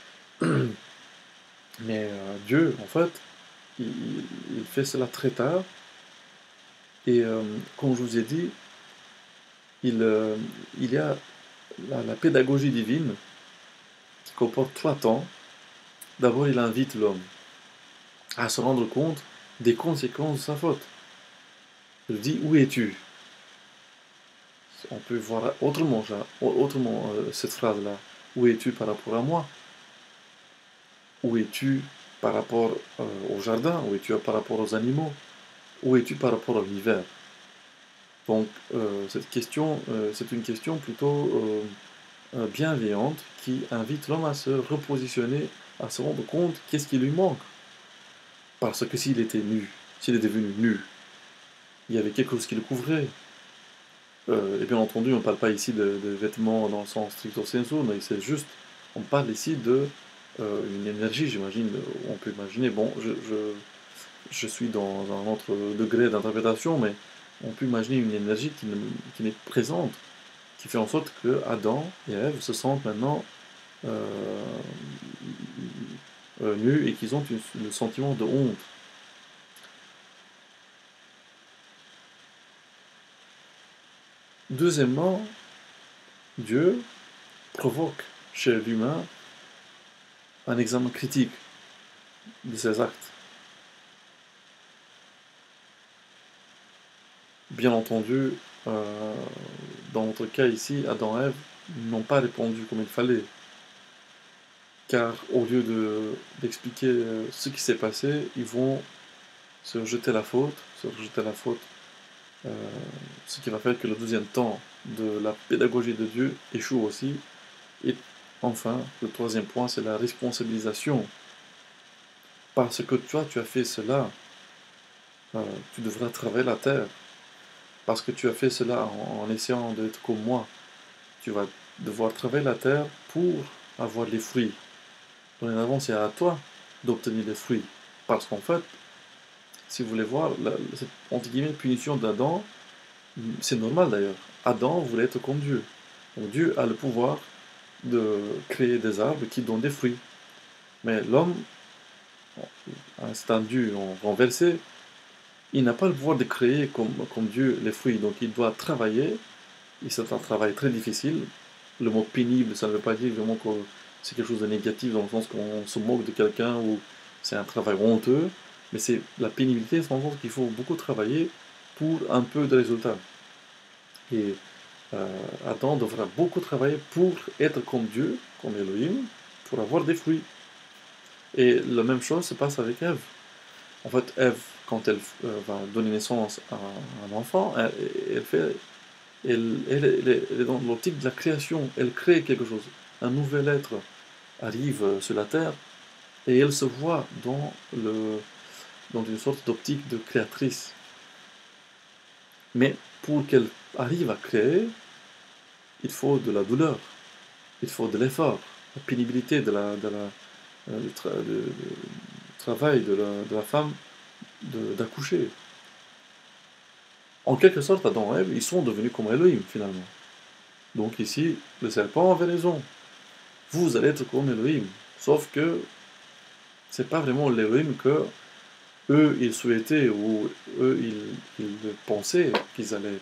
mais euh, Dieu, en fait, il, il fait cela très tard. Et euh, comme je vous ai dit, il, euh, il y a la, la pédagogie divine qui comporte trois temps. D'abord, il invite l'homme à se rendre compte des conséquences de sa faute. Il dit, où es-tu? On peut voir autrement, autrement euh, cette phrase-là. Où es-tu par rapport à moi? Où es-tu par rapport euh, au jardin? Où es-tu par rapport aux animaux? Où es-tu par rapport à l'hiver? Donc, euh, cette question, euh, c'est une question plutôt euh, euh, bienveillante qui invite l'homme à se repositionner, à se rendre compte qu'est-ce qui lui manque. Parce que s'il était nu, s'il est devenu nu, il y avait quelque chose qui le couvrait. Euh, et bien entendu, on ne parle pas ici de, de vêtements dans le sens stricto sensu, mais c'est juste, on parle ici de euh, une énergie, j'imagine, on peut imaginer, bon, je, je, je suis dans un autre degré d'interprétation, mais on peut imaginer une énergie qui, ne, qui est présente, qui fait en sorte que Adam et Ève se sentent maintenant euh, euh, nus et qu'ils ont une, le sentiment de honte. Deuxièmement, Dieu provoque chez l'humain un examen critique de ses actes. Bien entendu, euh, dans notre cas ici, Adam et Ève n'ont pas répondu comme il fallait. Car au lieu de, d'expliquer ce qui s'est passé, ils vont se rejeter la faute, se rejeter la faute, euh, ce qui va faire que le deuxième temps de la pédagogie de Dieu échoue aussi. Et enfin, le troisième point, c'est la responsabilisation Parce que toi, tu as fait cela, euh, tu devras travailler la terre. Parce que tu as fait cela en, en essayant d'être comme moi, tu vas devoir travailler la terre pour avoir les fruits. Dorénavant, c'est à toi d'obtenir les fruits. Parce qu'en fait, si vous voulez voir, la, cette entre guillemets, punition d'Adam, c'est normal d'ailleurs. Adam voulait être comme Dieu. Donc Dieu a le pouvoir de créer des arbres qui donnent des fruits. Mais l'homme, c'est un Dieu renversé, il n'a pas le pouvoir de créer comme, comme Dieu les fruits. Donc il doit travailler, et c'est un travail très difficile. Le mot pénible, ça ne veut pas dire vraiment que c'est quelque chose de négatif dans le sens qu'on se moque de quelqu'un ou c'est un travail honteux, mais c'est la pénibilité, c'est en sens qu'il faut beaucoup travailler pour un peu de résultat. Et euh, Adam devra beaucoup travailler pour être comme Dieu, comme Elohim, pour avoir des fruits. Et la même chose se passe avec Ève. En fait, Ève, quand elle euh, va donner naissance à un enfant, elle, elle fait, elle, elle, elle est elle est dans l'optique de la création. Elle crée quelque chose. Un nouvel être arrive euh, sur la terre et elle se voit dans, le, dans une sorte d'optique de créatrice. Mais pour qu'elle arrive à créer, il faut de la douleur, il faut de l'effort, la pénibilité de la, de la, euh, du, tra- de- de- travail de la, de la femme de- d'accoucher. En quelque sorte, Adam et Ève, ils sont devenus comme Elohim finalement. Donc ici, le serpent avait raison. Vous allez être comme Elohim. Sauf que c'est pas vraiment l'Elohim que eux ils souhaitaient ou eux ils, ils pensaient qu'ils allaient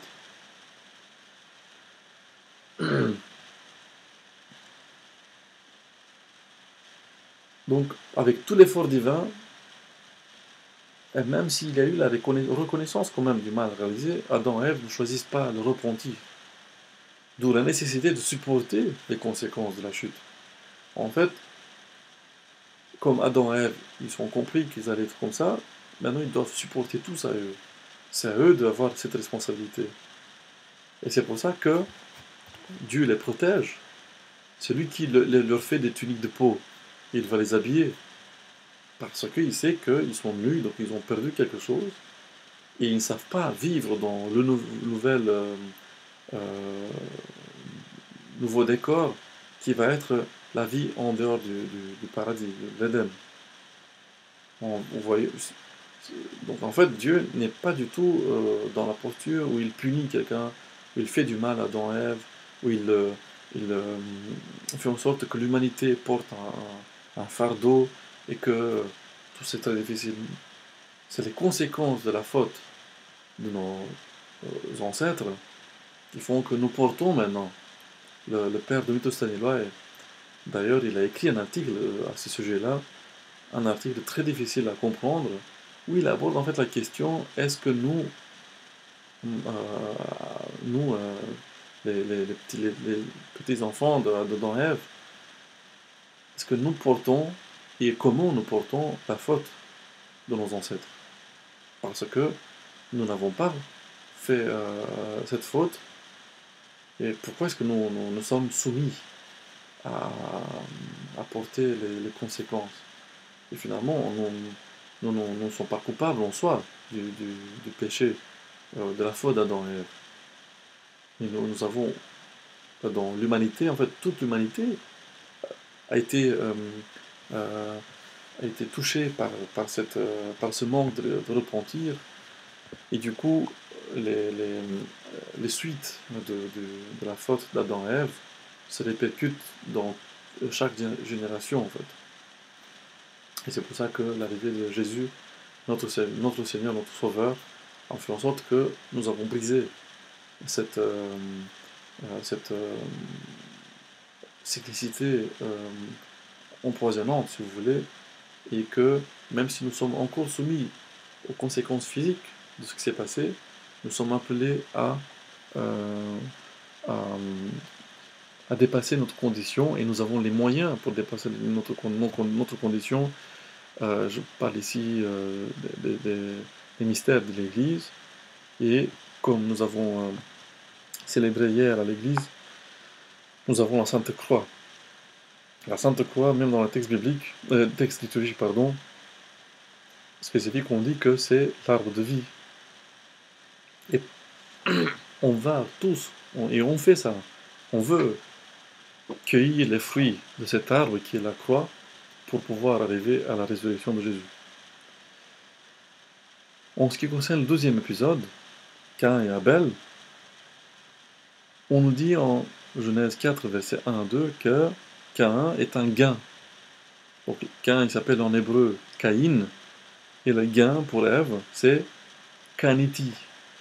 être. Donc, avec tout l'effort divin, et même s'il y a eu la reconna- reconnaissance quand même du mal réalisé, Adam et Ève ne choisissent pas le repentir. D'où la nécessité de supporter les conséquences de la chute. En fait, comme Adam et Ève, ils ont compris qu'ils allaient être comme ça, maintenant ils doivent supporter tout ça à eux. C'est à eux d'avoir cette responsabilité. Et c'est pour ça que Dieu les protège. C'est lui qui le- le- leur fait des tuniques de peau. Il va les habiller. Parce qu'il sait qu'ils sont nus, donc ils ont perdu quelque chose. Et ils ne savent pas vivre dans le nou- nouvel euh, euh, nouveau décor qui va être la vie en dehors du, du- du paradis, de l'Éden. On, on voyait- donc en fait, Dieu n'est pas du tout euh, dans la posture où il punit quelqu'un, où il fait du mal à Adam et Ève, où il, euh, il euh, fait en sorte que l'humanité porte un, un- un fardeau et que tout c'est très difficile. C'est les conséquences de la faute de nos euh, ancêtres qui font que nous portons maintenant. Le, le père de Mito Staniloae, d'ailleurs, il a écrit un article euh, à ce sujet-là, un article très difficile à comprendre, où il aborde en fait la question, est-ce que nous, euh, nous, euh, les, les- les petits, les- les petits enfants de, de dans Ève, est-ce que nous portons et comment nous portons la faute de nos ancêtres? Parce que nous n'avons pas fait euh, cette faute, et pourquoi est-ce que nous, nous, nous sommes soumis à, à porter les, les conséquences? Et finalement, nous nous- nous ne sommes pas coupables en soi du, du- du péché, euh, de la faute d'Adam et Ève. Et nous, nous avons, euh, dans l'humanité, en fait, toute l'humanité a été, euh, euh, a été touchée par, par, cette, euh, par ce manque de, de repentir. Et du coup, les, les, les suites de, de- de la faute d'Adam et Ève se répercutent dans chaque gé- génération, en fait. Et c'est pour ça que l'arrivée de Jésus, notre, Se- notre Seigneur, notre Sauveur, a fait en sorte que nous avons brisé cette, euh, euh, cette euh, cyclicité euh, empoisonnante, si vous voulez, et que même si nous sommes encore soumis aux conséquences physiques de ce qui s'est passé, nous sommes appelés à, euh, à, à dépasser notre condition et nous avons les moyens pour dépasser notre, notre, notre condition. Euh, je parle ici euh, des, des- des mystères de l'Église et comme nous avons euh, célébré hier à l'Église, nous avons la Sainte Croix. La Sainte Croix, même dans le texte biblique, euh, texte liturgique, pardon, spécifique, on dit que c'est l'arbre de vie. Et on va tous, on- et on fait ça, on veut cueillir les fruits de cet arbre qui est la croix pour pouvoir arriver à la résurrection de Jésus. En ce qui concerne le deuxième épisode, Caïn et Abel, on nous dit en Genèse quatre, versets un à deux, que Caïn est un gain. Donc Caïn, il s'appelle en hébreu Caïn, et le gain pour Ève, c'est Caniti.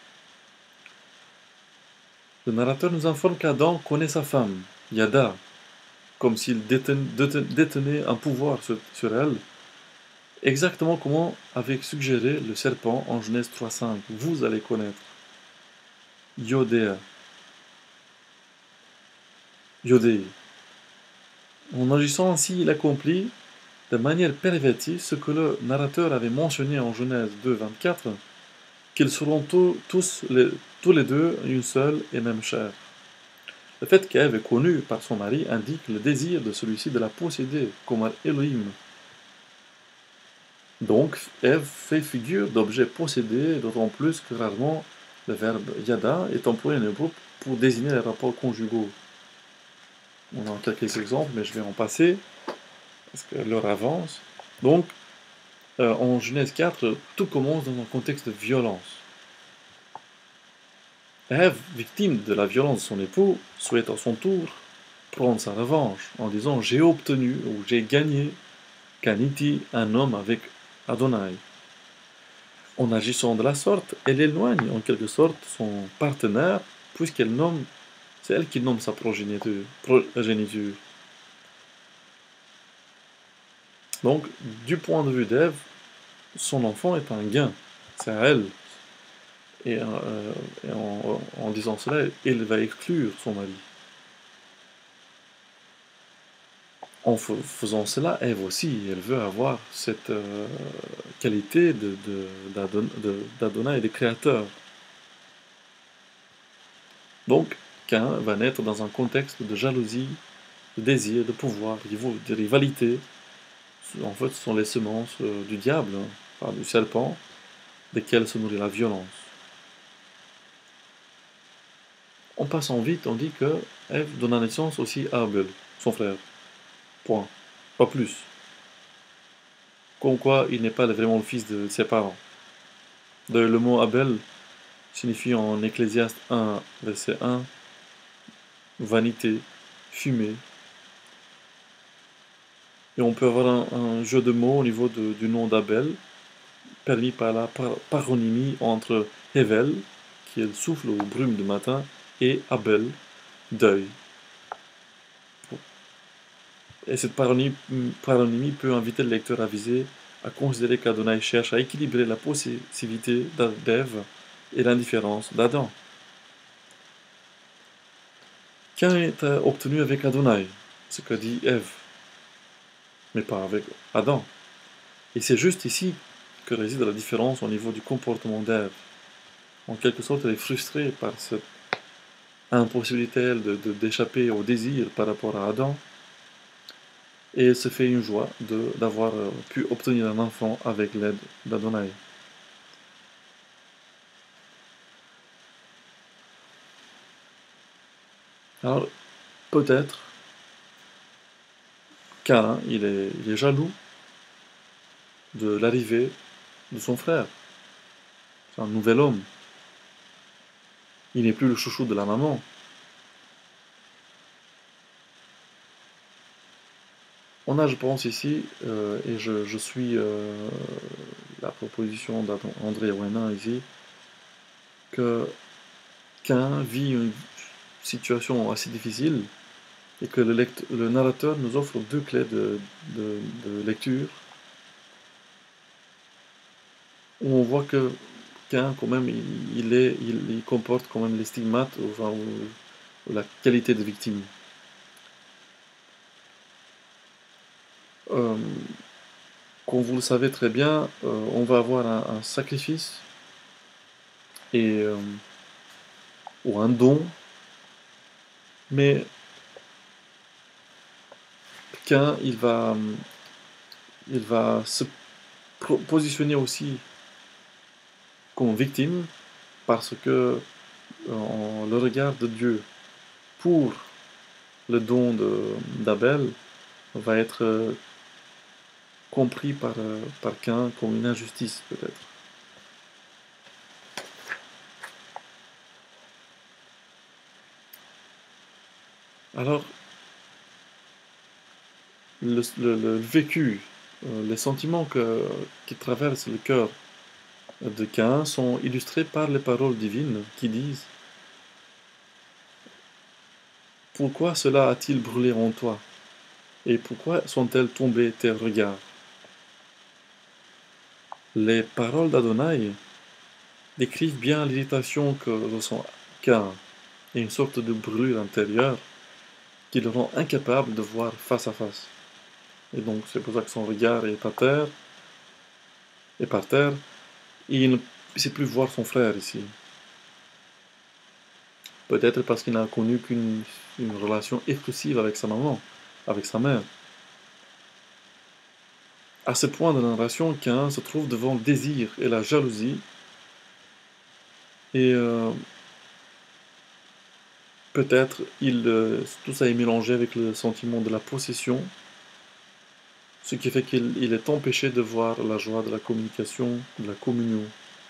Le narrateur nous informe qu'Adam connaît sa femme, Yada, comme s'il déten- déten- détenait un pouvoir sur, sur elle, exactement comment avait suggéré le serpent en Genèse trois cinq. Vous allez connaître Yodéa. Yodé. En agissant ainsi, il accomplit de manière pervertie ce que le narrateur avait mentionné en Genèse deux vingt-quatre, qu'ils seront tous, tous, les, tous les deux une seule et même chair. Le fait qu'Ève est connue par son mari indique le désir de celui-ci de la posséder, comme un Elohim. Donc, Ève fait figure d'objet possédé, d'autant plus que rarement le verbe yada est employé en hébreu pour désigner les rapports conjugaux. On a quelques exemples, mais je vais en passer, parce que l'heure avance. Donc, euh, en Genèse quatre, tout commence dans un contexte de violence. Ève, victime de la violence de son époux, souhaite à son tour prendre sa revanche en disant « J'ai obtenu ou j'ai gagné Kaniti, un homme avec Adonai ». En agissant de la sorte, elle éloigne en quelque sorte son partenaire, puisqu'elle nomme, c'est elle qui nomme sa progéniture. progéniture. Donc, du point de vue d'Ève, son enfant est un gain, c'est à elle. Et, euh, et en, en disant cela, elle va exclure son mari. En faisant cela, Ève aussi, elle veut avoir cette euh, qualité de, de, d'Adonai et de créateur. Donc, Caïn va naître dans un contexte de jalousie, de désir, de pouvoir, de rivalité. En fait, ce sont les semences euh, du diable, hein, enfin, du serpent, desquelles se nourrit la violence. En passant vite, on dit que Ève donna naissance aussi à Abel, son frère. Point. Pas plus. Comme quoi, il n'est pas vraiment le fils de ses parents. De, le mot Abel signifie en Ecclésiaste un, verset un, vanité, fumée. Et on peut avoir un, un jeu de mots au niveau de, du nom d'Abel, permis par la par, paronymie entre Hevel, qui est le souffle ou brume du matin, et Abel, deuil. Et cette paronymie, paronymie peut inviter le lecteur avisé à considérer qu'Adonai cherche à équilibrer la possessivité d'Ève et l'indifférence d'Adam. Caïn est obtenu avec Adonai, ce que dit Ève, mais pas avec Adam. Et c'est juste ici que réside la différence au niveau du comportement d'Ève. En quelque sorte, elle est frustrée par cette impossibilité de, de, d'échapper au désir par rapport à Adam, et elle se fait une joie de, d'avoir pu obtenir un enfant avec l'aide d'Adonai. Alors, peut-être, Caïn, il est, il est jaloux de l'arrivée de son frère. C'est un nouvel homme. Il n'est plus le chouchou de la maman. On a, je pense ici, euh, et je, je suis euh, la proposition d'André Ouénin ici, que Caïn vit une situation assez difficile et que le, lect- le narrateur nous offre deux clés de, de, de lecture où on voit que Caïn, quand même, il, il est, il, il comporte quand même les stigmates, enfin, ou, ou la qualité de victime. Euh, comme vous le savez très bien, euh, on va avoir un, un sacrifice et, euh, ou un don, mais Caïn, il va, il va se positionné aussi comme victime parce que euh, le regard de Dieu pour le don d'Abel va être euh, compris par, euh, par Caïn comme une injustice peut-être. Alors, le, le, le vécu, euh, les sentiments que, qui traversent le cœur de Caïn sont illustrés par les paroles divines qui disent « Pourquoi cela a-t-il brûlé en toi? Et pourquoi sont-elles tombées tes regards ?» Les paroles d'Adonai décrivent bien l'irritation que ressent Caïn et une sorte de brûlure intérieure qui le rend incapable de voir face à face. Et donc c'est pour ça que son regard est à terre, est par terre, et il ne sait plus voir son frère ici. Peut-être parce qu'il n'a connu qu'une une relation exclusive avec sa maman, avec sa mère. À ce point de la narration, Caïn se trouve devant le désir et la jalousie, et euh, peut-être il, euh, tout ça est mélangé avec le sentiment de la possession, ce qui fait qu'il il est empêché de voir la joie de la communication, de la communion.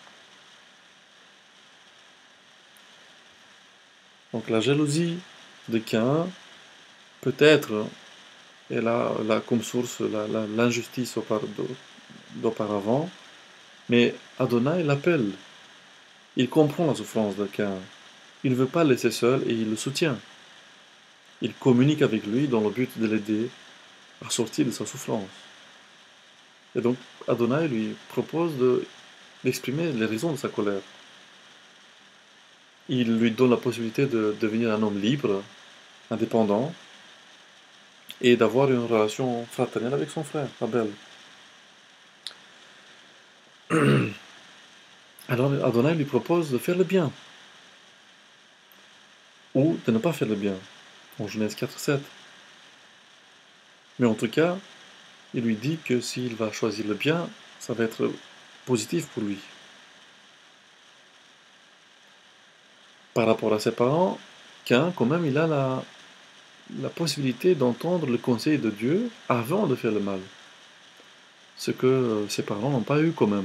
Donc la jalousie de Caïn, peut-être, est là, là comme source l'injustice d'auparavant, mais Adonai l'appelle. Il comprend la souffrance de Caïn. Il ne veut pas le laisser seul et il le soutient. Il communique avec lui dans le but de l'aider à sortir de sa souffrance. Et donc Adonai lui propose d'exprimer les raisons de sa colère. Il lui donne la possibilité de devenir un homme libre, indépendant, et d'avoir une relation fraternelle avec son frère, Abel. Alors Adonai lui propose de faire le bien, ou de ne pas faire le bien, en Genèse quatre sept. Mais en tout cas, il lui dit que s'il va choisir le bien, ça va être positif pour lui. Par rapport à ses parents, Caïn, quand même, il a la, la possibilité d'entendre le conseil de Dieu avant de faire le mal. Ce que ses parents n'ont pas eu quand même.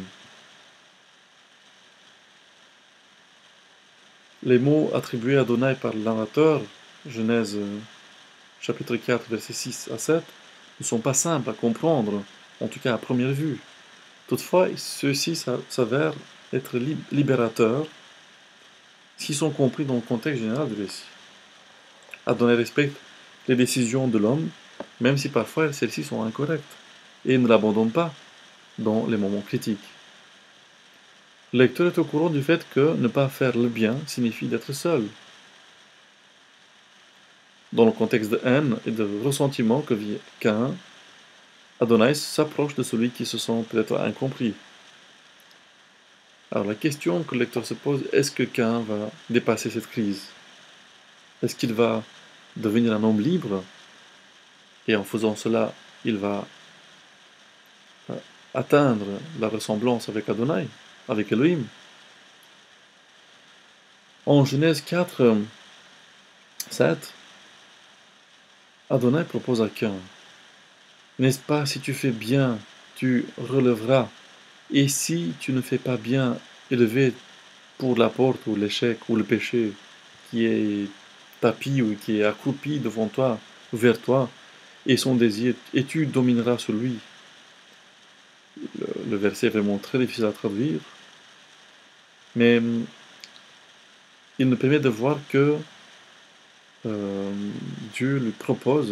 Les mots attribués à Adonai par le narrateur, Genèse chapitre quatre, versets six à sept, ne sont pas simples à comprendre, en tout cas à première vue. Toutefois, ceux-ci s'avèrent être libérateurs s'ils sont compris dans le contexte général du récit. Adonai respecte les décisions de l'homme, même si parfois celles-ci sont incorrectes, et ne l'abandonne pas dans les moments critiques. Le lecteur est au courant du fait que ne pas faire le bien signifie d'être seul. Dans le contexte de haine et de ressentiment que vit Caïn, Adonai s'approche de celui qui se sent peut-être incompris. Alors la question que le lecteur se pose, est-ce que Caïn va dépasser cette crise? Est-ce qu'il va devenir un homme libre? Et en faisant cela, il va atteindre la ressemblance avec Adonai, avec Elohim. En Genèse quatre, sept, Adonai propose à Caïn, n'est-ce pas, si tu fais bien, tu relèveras, et si tu ne fais pas bien, élevé pour la porte ou l'échec ou le péché qui est tapis ou qui est accroupi devant toi, vers toi, et son désir, et tu domineras sur lui. Le, le verset est vraiment très difficile à traduire, mais il nous permet de voir que euh, Dieu lui propose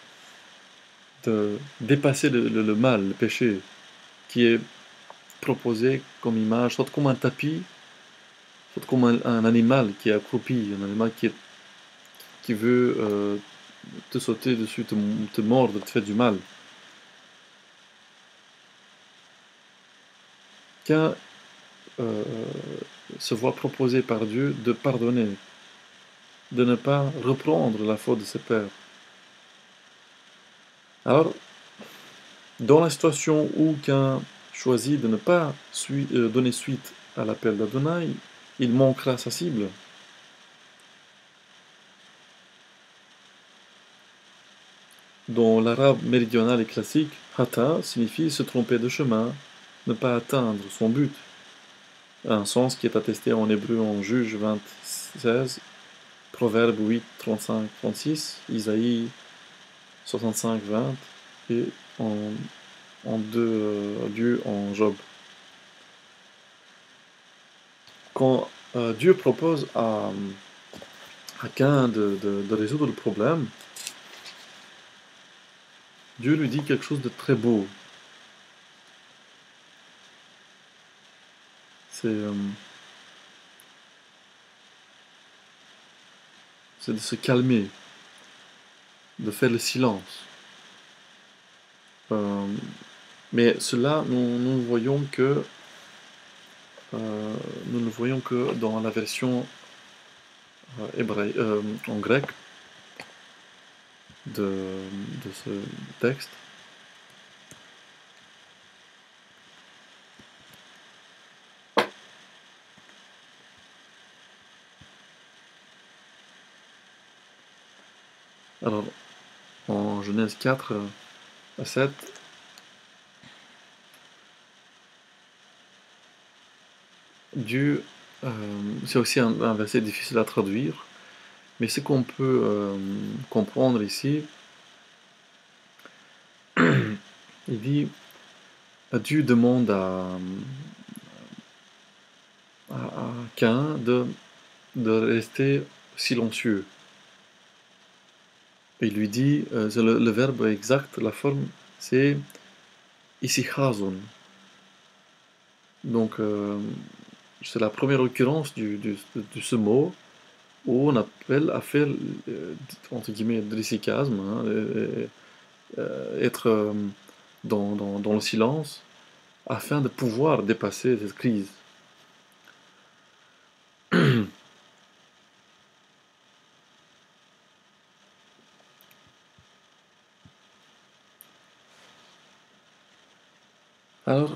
de dépasser le, le, le mal, le péché, qui est proposé comme image, soit comme un tapis, soit comme un, un animal qui est accroupi, un animal qui, est, qui veut euh, te sauter dessus, te, te mordre, te faire du mal. Caïn euh, se voit proposer par Dieu de pardonner, de ne pas reprendre la faute de ses pères. Alors, dans la situation où Caïn choisit de ne pas sui euh, donner suite à l'appel d'Adonai, il manquera sa cible. Dans l'arabe méridional et classique, hata signifie se tromper de chemin, ne pas atteindre son but. Un sens qui est attesté en hébreu en Juge vingt-seize, Proverbe huit, trente-cinq, trente-six, Isaïe soixante-cinq, vingt et en, en deux euh, lieux en Job. Quand euh, Dieu propose à, à Caïn de, de, de résoudre le problème, Dieu lui dit quelque chose de très beau. C'est euh, c'est de se calmer, de faire le silence. Euh, mais cela, nous, nous voyons que euh, nous ne voyons que dans la version euh, hébraï, euh, en grec de, de ce texte. Alors, en Genèse quatre à sept, Dieu, euh, c'est aussi un, un verset difficile à traduire, mais ce qu'on peut euh, comprendre ici, il dit, Dieu demande à, à, à Caïn de, de rester silencieux. Et il lui dit, euh, c'est le, le verbe exact, la forme, c'est isichazon. Donc, euh, c'est la première occurrence du, du- de ce mot où on appelle à faire, euh, entre guillemets, de l'issicasme, hein, euh, euh, être euh, dans, dans- dans le silence, afin de pouvoir dépasser cette crise. Alors,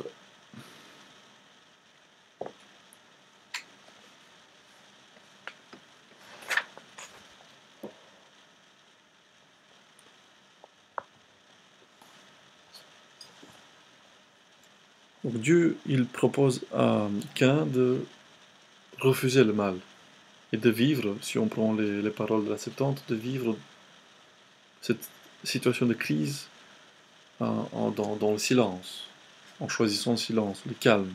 donc Dieu, il propose à Caïn de refuser le mal et de vivre, si on prend les, les paroles de la Septante, de vivre cette situation de crise en- en- dans, dans le silence, en choisissant le silence, le calme.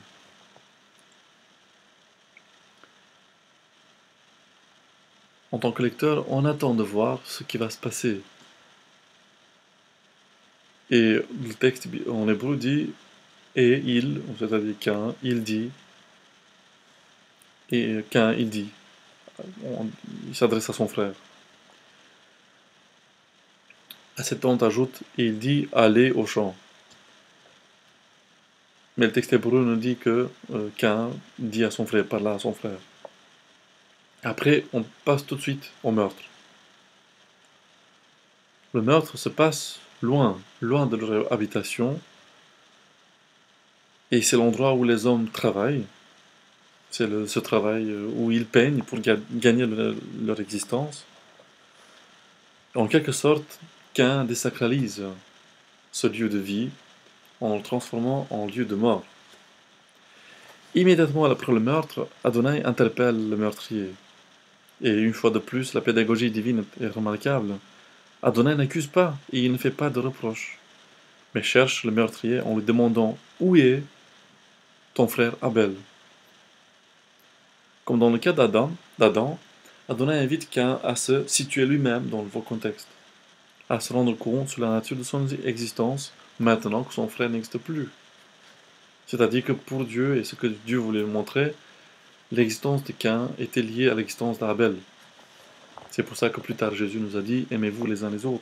En tant que lecteur, on attend de voir ce qui va se passer. Et le texte en hébreu dit et il, c'est-à-dire Caïn, il dit, et Caïn, il dit. On- il s'adresse à son frère. À cette on ajoute et il dit allez au champ. Mais le texte hébreu nous dit que euh, Caïn dit à son frère, parle à son frère. Après, on passe tout de suite au meurtre. Le meurtre se passe loin, loin de leur habitation, et c'est l'endroit où les hommes travaillent. C'est le- ce travail euh, où ils peignent pour ga- gagner le- leur existence. En quelque sorte, Caïn désacralise ce lieu de vie en le transformant en lieu de mort. Immédiatement après le meurtre, Adonai interpelle le meurtrier. Et une fois de plus, la pédagogie divine est remarquable. Adonai n'accuse pas et il ne fait pas de reproches, mais cherche le meurtrier en lui demandant où est ton frère Abel. Comme dans le cas d'Adam, d'Adam, Adonai invite Caïn à se situer lui-même dans le nouveau contexte, à se rendre compte sur la nature de son existence maintenant que son frère n'existe plus. C'est-à-dire que pour Dieu, et ce que Dieu voulait montrer, l'existence de Caïn était liée à l'existence d'Abel. C'est pour ça que plus tard Jésus nous a dit « Aimez-vous les uns les autres ».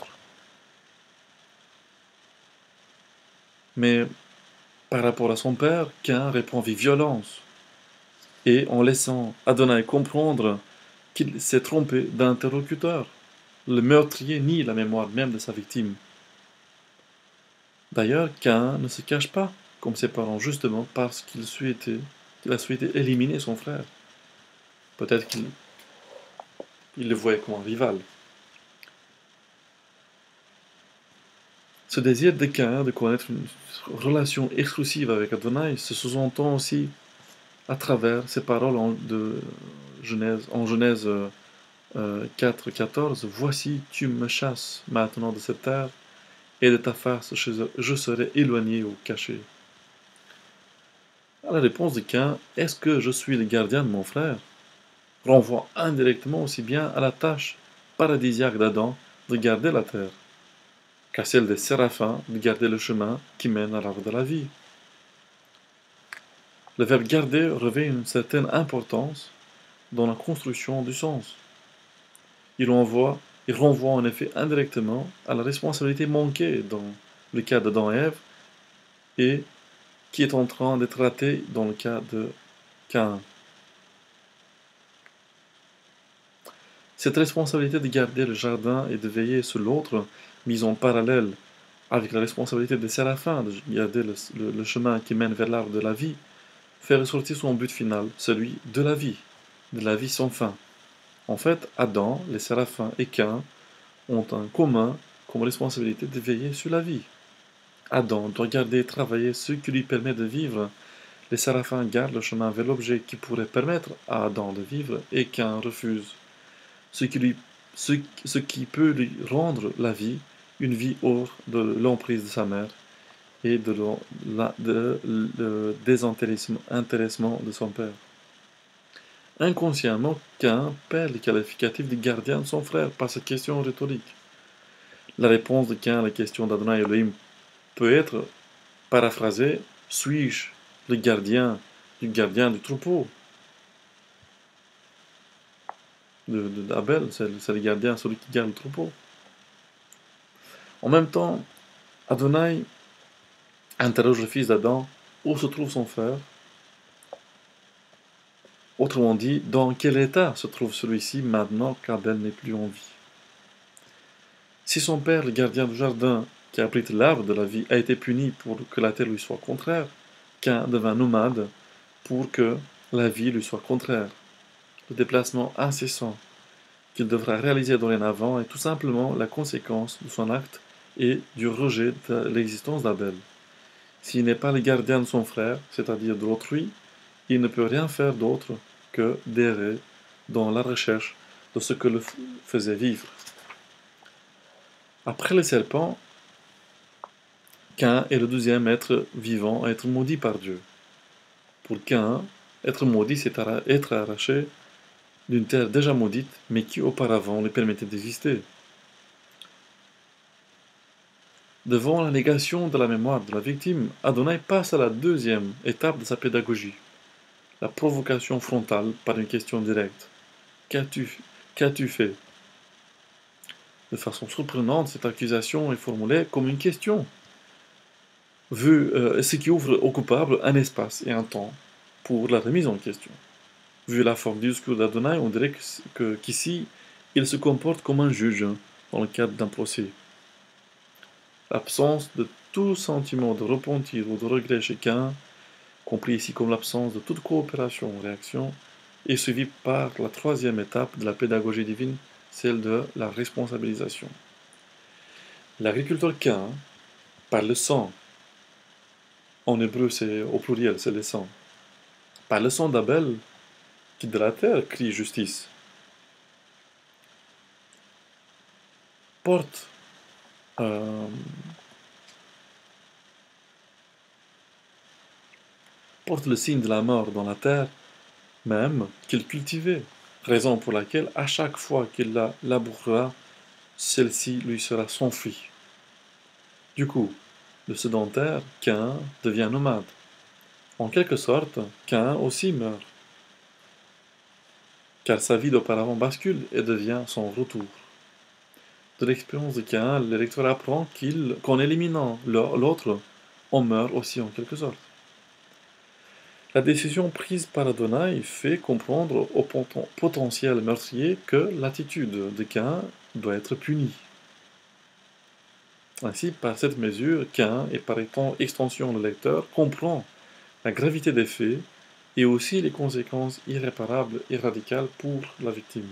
Mais par rapport à son père, Caïn répond avec violence, et en laissant Adonai comprendre qu'il s'est trompé d'interlocuteur. Le meurtrier nie la mémoire même de sa victime. D'ailleurs, Caïn ne se cache pas comme ses parents, justement parce qu'il souhaitait, qu'il a souhaité éliminer son frère. Peut-être qu'il il le voyait comme un rival. Ce désir de Caïn de connaître une relation exclusive avec Adonai se sous-entend aussi à travers ces paroles en, de Genèse, en Genèse euh, euh, quatre, quatorze. Voici, tu me chasses maintenant de cette terre, et de ta face je je serai éloigné ou caché. À la réponse de Caïn, est-ce que je suis le gardien de mon frère, renvoie indirectement aussi bien à la tâche paradisiaque d'Adam de garder la terre, qu'à celle des séraphins de garder le chemin qui mène à l'arbre de la vie. Le verbe garder revêt une certaine importance dans la construction du sens. Il renvoie, il renvoie en effet indirectement à la responsabilité manquée dans le cas d'Adam et Ève et qui est en train d'être ratée dans le cas de Caïn. Cette responsabilité de garder le jardin et de veiller sur l'autre, mise en parallèle avec la responsabilité des séraphins de garder le, le, le chemin qui mène vers l'arbre de la vie, fait ressortir son but final, celui de la vie, de la vie sans fin. En fait, Adam, les séraphins et Caïn ont un commun comme responsabilité de veiller sur la vie. Adam doit garder et travailler ce qui lui permet de vivre. Les séraphins gardent le chemin vers l'objet qui pourrait permettre à Adam de vivre et Caïn refuse. Ce qui, lui, ce, ce qui peut lui rendre la vie, une vie hors de l'emprise de sa mère et de, le, de, le désintéressement de son père. Inconsciemment, Caïn perd le qualificatif de gardien de son frère par cette question rhétorique. La réponse de Caïn à la question d'Adonai Elohim peut être paraphrasée: suis-je le gardien du gardien du troupeau d'Abel, c'est le gardien, celui qui garde le troupeau. En même temps, Adonai interroge le fils d'Adam: où se trouve son frère? Autrement dit, dans quel état se trouve celui-ci maintenant qu'Abel n'est plus en vie? Si son père, le gardien du jardin, qui abrite l'arbre de la vie, a été puni pour que la terre lui soit contraire, Caïn devint nomade pour que la vie lui soit contraire. Le déplacement incessant qu'il devra réaliser dorénavant est tout simplement la conséquence de son acte et du rejet de l'existence d'Abel. S'il n'est pas le gardien de son frère, c'est-à-dire de l'autrui, il ne peut rien faire d'autre que d'errer dans la recherche de ce que le faisait vivre. Après le serpent, Caïn est le deuxième être vivant à être maudit par Dieu. Pour Caïn, être maudit, c'est être arraché d'une terre déjà maudite, mais qui auparavant lui permettait d'exister. Devant la négation de la mémoire de la victime, Adonai passe à la deuxième étape de sa pédagogie, la provocation frontale par une question directe. Qu'as-tu, qu'as-tu fait? De façon surprenante, cette accusation est formulée comme une question, vu, euh, ce qui ouvre au coupable un espace et un temps pour la remise en question. Vu la forme du discours d'Adonai, on dirait que, qu'ici, il se comporte comme un juge dans le cadre d'un procès. L'absence de tout sentiment de repentir ou de regret chez Caïn, compris ici comme l'absence de toute coopération ou réaction, est suivie par la troisième étape de la pédagogie divine, celle de la responsabilisation. L'agriculteur Caïn, par le sang, en hébreu c'est au pluriel, c'est le sang, par le sang d'Abel, qui de la terre crie justice, porte euh, porte le signe de la mort dans la terre même qu'il cultivait, raison pour laquelle à chaque fois qu'il la labourera, celle-ci lui sera s'enfuie. Du coup, le sédentaire, Caïn, devient nomade. En quelque sorte, Caïn aussi meurt, car sa vie d'auparavant bascule et devient son retour. De l'expérience de Caïn, le lecteur apprend qu'il, qu'en éliminant l'autre, on meurt aussi en quelque sorte. La décision prise par Adonai fait comprendre au potentiel meurtrier que l'attitude de Caïn doit être punie. Ainsi, par cette mesure, Caïn, et par extension le lecteur, comprend la gravité des faits et aussi les conséquences irréparables et radicales pour la victime.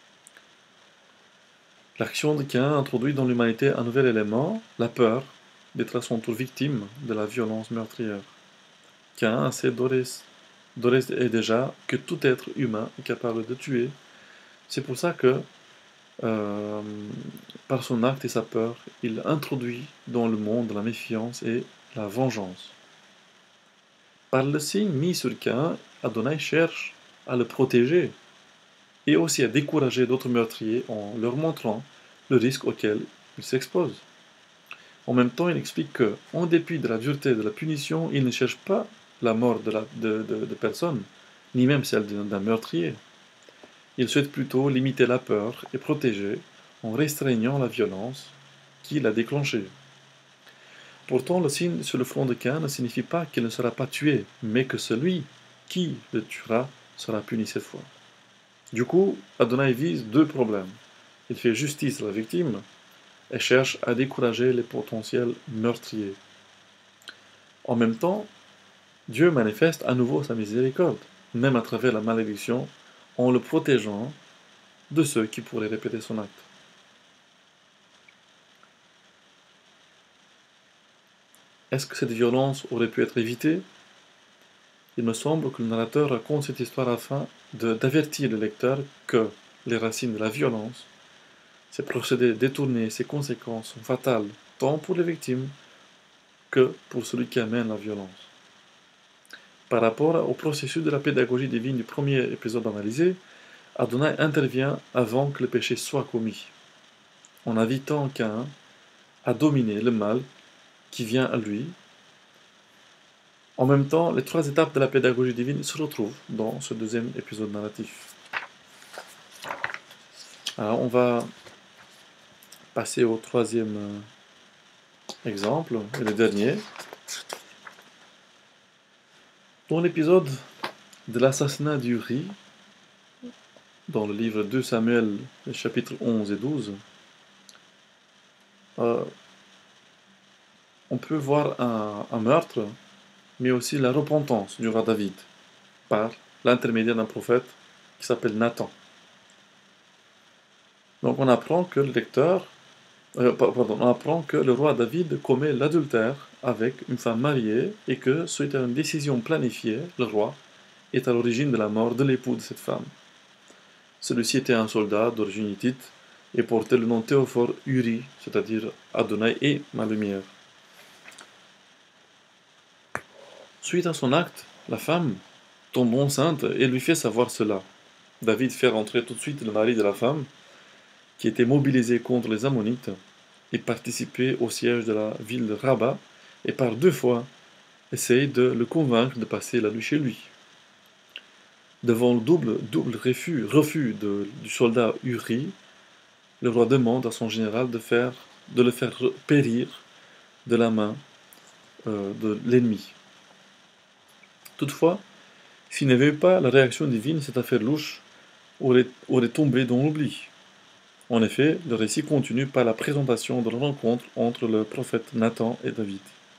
L'action de Caïn introduit dans l'humanité un nouvel élément, la peur d'être à son tour victime de la violence meurtrière. Caïn sait d'ores et déjà que tout être humain est capable de tuer. C'est pour ça que, euh, par son acte et sa peur, il introduit dans le monde la méfiance et la vengeance. Par le signe mis sur Caïn, Adonai cherche à le protéger et aussi à décourager d'autres meurtriers en leur montrant le risque auquel ils s'exposent. En même temps, il explique que, en dépit de la dureté de la punition, il ne cherche pas la mort de, la, de, de, de personne, ni même celle d'un meurtrier. Il souhaite plutôt limiter la peur et protéger en restreignant la violence qu'il a déclenchée. Pourtant, le signe sur le front de Caïn ne signifie pas qu'il ne sera pas tué, mais que celui qui le tuera sera puni cette fois. Du coup, Adonai vise deux problèmes. Il fait justice à la victime et cherche à décourager les potentiels meurtriers. En même temps, Dieu manifeste à nouveau sa miséricorde, même à travers la malédiction, en le protégeant de ceux qui pourraient répéter son acte. Est-ce que cette violence aurait pu être évitée? Il me semble que le narrateur raconte cette histoire afin d'avertir le lecteur que les racines de la violence, ces procédés détournés, ces conséquences sont fatales, tant pour les victimes que pour celui qui amène la violence. Par rapport au processus de la pédagogie divine du premier épisode analysé, Adonai intervient avant que le péché soit commis, en invitant Caïn à dominer le mal qui vient à lui. En même temps, les trois étapes de la pédagogie divine se retrouvent dans ce deuxième épisode narratif. Alors, on va passer au troisième exemple, et le dernier. Dans l'épisode de l'assassinat d'Uri, dans le livre deux Samuel, chapitres onze et douze, euh, on peut voir un, un meurtre, mais aussi la repentance du roi David, par l'intermédiaire d'un prophète qui s'appelle Nathan. Donc on apprend que le lecteur, euh, pardon, on apprend que le roi David commet l'adultère avec une femme mariée et que, suite à une décision planifiée, le roi est à l'origine de la mort de l'époux de cette femme. Celui-ci était un soldat d'origine hittite et portait le nom théophore Uri, c'est-à-dire Adonai est ma lumière. Suite à son acte, la femme tombe enceinte et lui fait savoir cela. David fait rentrer tout de suite le mari de la femme, qui était mobilisé contre les Ammonites et participait au siège de la ville de Rabat, et par deux fois essaye de le convaincre de passer la nuit chez lui. Devant le double, double refus, refus de, du soldat Uri, le roi demande à son général de, faire, de le faire périr de la main euh, de l'ennemi. Toutefois, s'il n'y avait eu pas la réaction divine, cette affaire louche aurait, aurait tombé dans l'oubli. En effet, le récit continue par la présentation de la rencontre entre le prophète Nathan et David.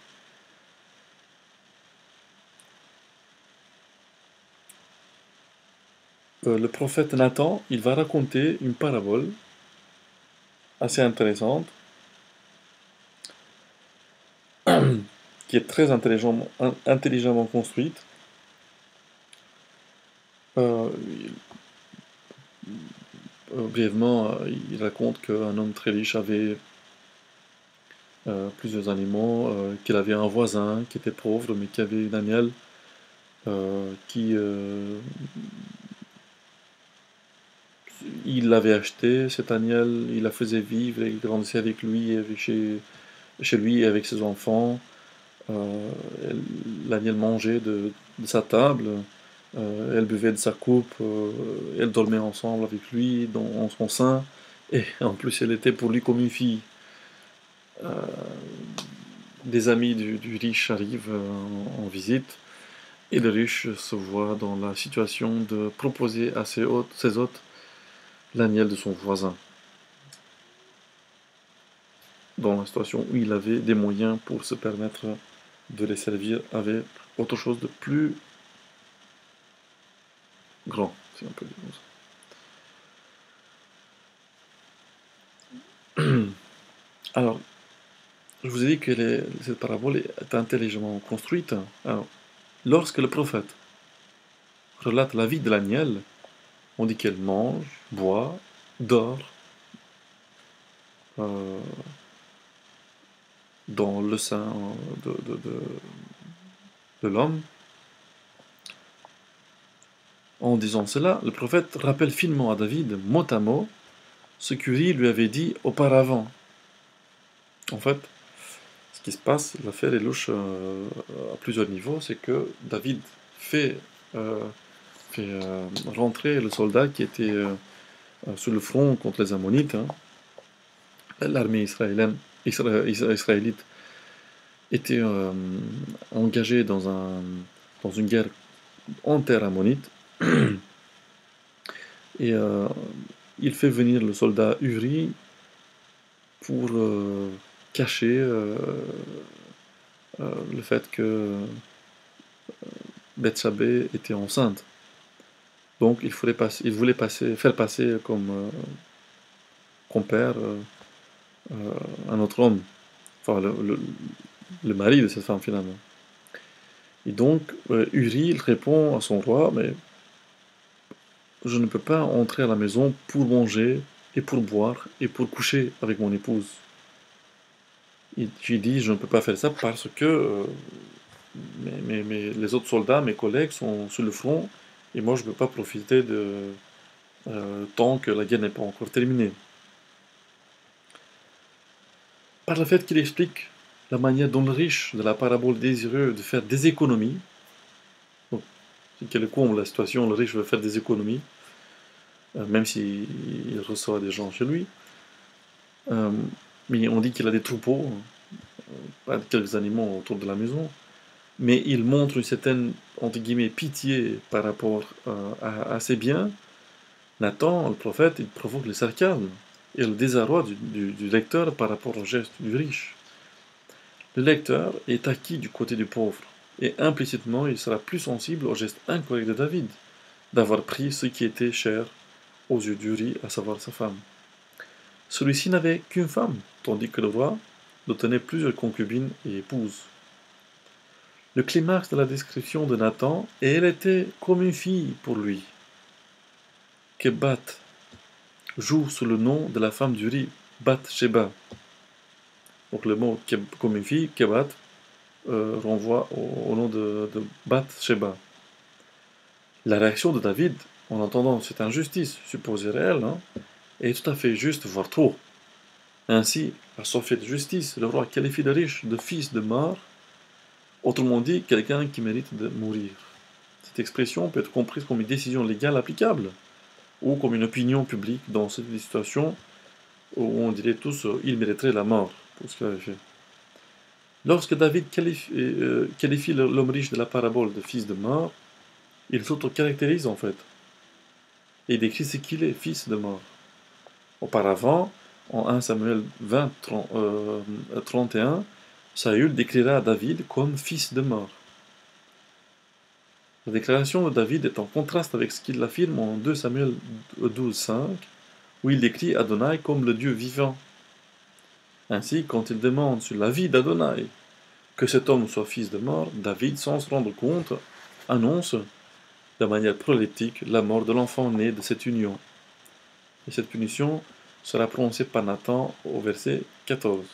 Euh, le prophète Nathan, il va raconter une parabole assez intéressante, qui est très intelligemment, intelligemment construite. Euh, euh, brièvement, euh, il raconte qu'un homme très riche avait euh, plusieurs animaux, euh, qu'il avait un voisin qui était pauvre, mais qui avait une agnelle euh, qui... Euh, il l'avait acheté, cette agnelle, il la faisait vivre, et il grandissait avec lui, avec chez, chez lui et avec ses enfants. Euh, l'agnelle mangeait de, de sa table, euh, elle buvait de sa coupe, euh, elle dormait ensemble avec lui, dans, en son sein, et en plus elle était pour lui comme une fille. Euh, des amis du, du riche arrivent euh, en, en visite, et le riche se voit dans la situation de proposer à ses hôtes, ses hôtes l'agnelle de son voisin. dans la situation où il avait des moyens pour se permettre de les servir avec autre chose de plus grand, si on peut dire comme ça. Alors, je vous ai dit que les- cette parabole est intelligemment construite. Alors, lorsque le prophète relate la vie de l'agnelle, on dit qu'elle mange, boit, dort euh, dans le sein de, de, de, de l'homme. En disant cela, le prophète rappelle finement à David, mot à mot, ce qu'Uri lui avait dit auparavant. En fait, ce qui se passe, l'affaire est louche euh, à plusieurs niveaux, c'est que David fait, euh, fait euh, rentrer le soldat qui était euh, sur le front contre les Ammonites. Hein. L'armée israélienne, isra israélite était euh, engagée dans, un, dans une guerre en terre ammonite. Et euh, il fait venir le soldat Uri pour euh, cacher euh, euh, le fait que Bethsabée était enceinte. Donc il, voulait passer, il voulait passer, faire passer comme euh, compère euh, euh, un autre homme, enfin le, le, le mari de cette femme finalement. Et donc euh, Uri il répond à son roi, mais je ne peux pas entrer à la maison pour manger et pour boire et pour coucher avec mon épouse. Et j'ai dit, je ne peux pas faire ça parce que euh, mes, mes- mes- les autres soldats, mes collègues sont sur le front et moi je ne peux pas profiter de euh, tant que la guerre n'est pas encore terminée. Par le fait qu'il explique la manière dont le riche de la parabole désireux de faire des économies, donc c'est quel est le comble de la situation, le riche veut faire des économies, euh, même s'il reçoit des gens chez lui, euh, mais on dit qu'il a des troupeaux, pas quelques animaux autour de la maison, mais il montre une certaine, entre guillemets, pitié par rapport euh, à, à ses biens. Nathan, le prophète, il provoque le sarcasme et le désarroi du, du- du lecteur par rapport au geste du riche. Le lecteur est acquis du côté du pauvre, et implicitement il sera plus sensible au geste incorrect de David, d'avoir pris ce qui était cher aux yeux d'Uri, à savoir sa femme. Celui-ci n'avait qu'une femme, tandis que le roi le tenait plusieurs concubines et épouses. Le climax de la description de Nathan, et elle était comme une fille pour lui. Kebat joue sous le nom de la femme d'Uri, Bath-sheba. Donc le mot comme une fille, Kebat, euh, renvoie au, au nom de, de Bath-sheba. La réaction de David, en entendant cette injustice supposée réelle, hein, est tout à fait juste, voire trop. Ainsi, à son fait de justice, le roi qualifie le riche de fils de mort, autrement dit, quelqu'un qui mérite de mourir. Cette expression peut être comprise comme une décision légale applicable, ou comme une opinion publique dans cette situation où on dirait tous euh, il mériterait la mort pour ce qu'il avait fait. Lorsque David qualifie, euh, qualifie l'homme riche de la parabole de fils de mort, il s'auto-caractérise en fait, et il décrit ce qu'il est, fils de mort. Auparavant, en un Samuel vingt, trente et un, Saül décrira David comme fils de mort. La déclaration de David est en contraste avec ce qu'il affirme en deux Samuel douze, cinq, où il décrit Adonai comme le Dieu vivant. Ainsi, quand il demande sur la vie d'Adonai que cet homme soit fils de mort, David, sans se rendre compte, annonce de manière proleptique la mort de l'enfant né de cette union. Et cette punition sera prononcée par Nathan au verset quatorze.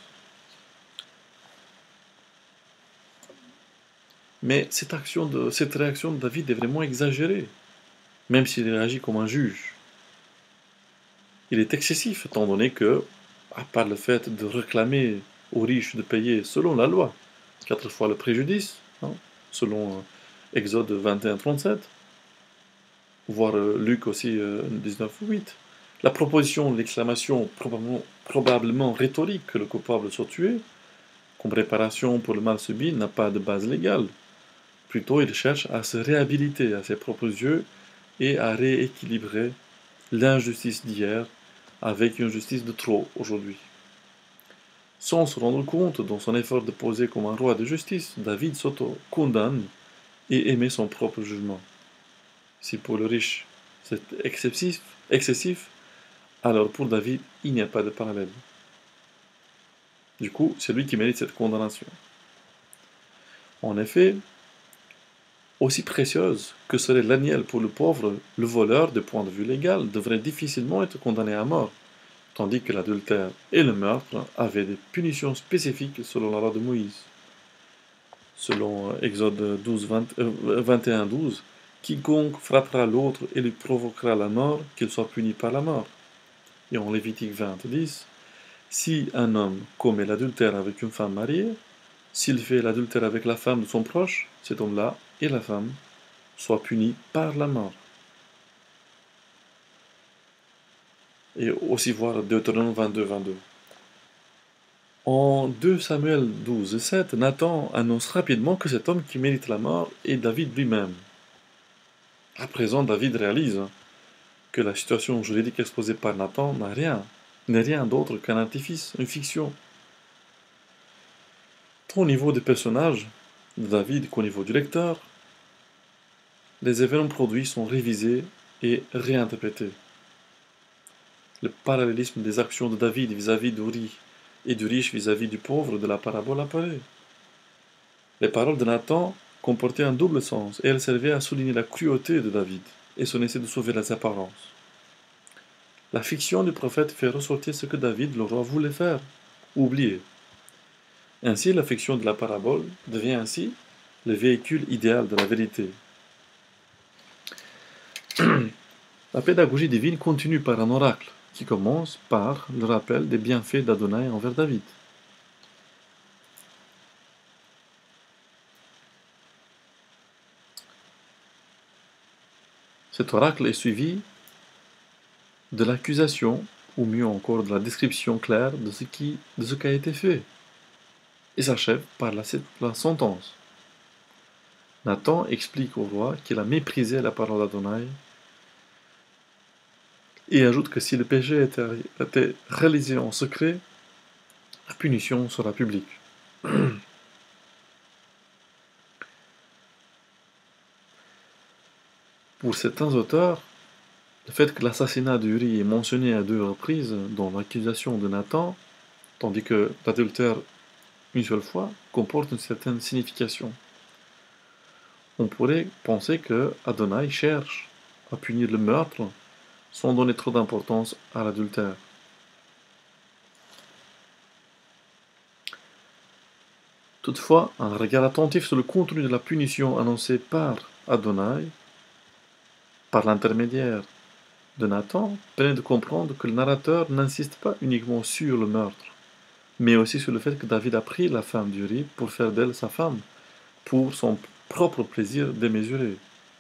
Mais cette, action de, cette réaction de David est vraiment exagérée, même s'il réagit comme un juge. Il est excessif, étant donné que, à part le fait de réclamer aux riches de payer selon la loi, quatre fois le préjudice, hein, selon euh, Exode vingt et un, trente-sept, voire euh, Luc aussi euh, dix-neuf, huit, la proposition, l'exclamation probablement, probablement rhétorique que le coupable soit tué, comme réparation pour le mal subi, n'a pas de base légale. Plutôt, il cherche à se réhabiliter à ses propres yeux et à rééquilibrer l'injustice d'hier avec une justice de trop aujourd'hui. Sans se rendre compte, dans son effort de poser comme un roi de justice, David s'auto-condamne et émet son propre jugement. Si pour le riche c'est excessif, excessif, alors pour David, il n'y a pas de parallèle. Du coup, c'est lui qui mérite cette condamnation. En effet, aussi précieuse que serait l'agnelle pour le pauvre, le voleur, de point de vue légal, devrait difficilement être condamné à mort, tandis que l'adultère et le meurtre avaient des punitions spécifiques selon la loi de Moïse. Selon Exode douze, vingt, euh, vingt et un, douze, quiconque frappera l'autre et lui provoquera la mort, qu'il soit puni par la mort. Et en Lévitique vingt, dix, si un homme commet l'adultère avec une femme mariée, s'il fait l'adultère avec la femme de son proche, cet homme-là et la femme soient punis par la mort. Et aussi voir Deutéronome vingt-deux, vingt-deux. En deux Samuel douze, sept, Nathan annonce rapidement que cet homme qui mérite la mort est David lui-même. À présent, David réalise que la situation juridique exposée par Nathan n'a rien, n'est rien d'autre qu'un artifice, une fiction. Tant au niveau des personnages de David qu'au niveau du lecteur, les événements produits sont révisés et réinterprétés. Le parallélisme des actions de David vis-à-vis d'Uri et du riche vis-à-vis du pauvre de la parabole apparaît. Les paroles de Nathan comportaient un double sens et elles servaient à souligner la cruauté de David et son essai de sauver les apparences. La fiction du prophète fait ressortir ce que David, le roi, voulait faire, oublier. Ainsi, la fiction de la parabole devient ainsi le véhicule idéal de la vérité. La pédagogie divine continue par un oracle qui commence par le rappel des bienfaits d'Adonai envers David. Cet oracle est suivi de l'accusation, ou mieux encore de la description claire de ce qui, de ce qui a été fait, et s'achève par la, la sentence. Nathan explique au roi qu'il a méprisé la parole d'Adonai et ajoute que si le péché était, était réalisé en secret, la punition sera publique. Pour certains auteurs, le fait que l'assassinat d'Uri est mentionné à deux reprises dans l'accusation de Nathan, tandis que l'adultère une seule fois, comporte une certaine signification. On pourrait penser que Adonai cherche à punir le meurtre sans donner trop d'importance à l'adultère. Toutefois, un regard attentif sur le contenu de la punition annoncée par Adonai, par l'intermédiaire de Nathan, permet de comprendre que le narrateur n'insiste pas uniquement sur le meurtre, mais aussi sur le fait que David a pris la femme d'Uri pour faire d'elle sa femme, pour son propre plaisir démesuré.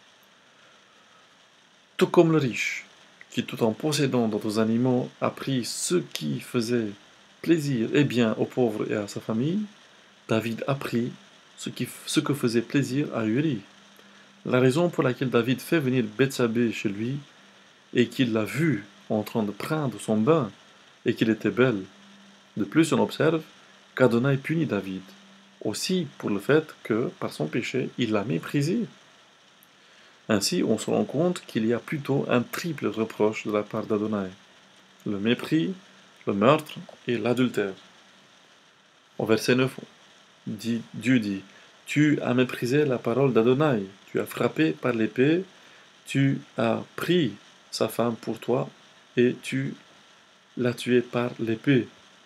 Tout comme le riche, qui tout en possédant d'autres animaux a pris ce qui faisait plaisir et bien aux pauvres et à sa famille, David a pris ce, qui, ce que faisait plaisir à Uri. La raison pour laquelle David fait venir Bethsabée chez lui est qu'il l'a vue en train de prendre son bain et qu'elle était belle. De plus, on observe qu'Adonai punit David, aussi pour le fait que, par son péché, il l'a méprisé. Ainsi, on se rend compte qu'il y a plutôt un triple reproche de la part d'Adonai: le mépris, le meurtre et l'adultère. Au verset neuf, dit, Dieu dit: tu as méprisé la parole d'Adonai, tu as frappé par l'épée, tu as pris sa femme pour toi et tu l'as tuée par l'épée.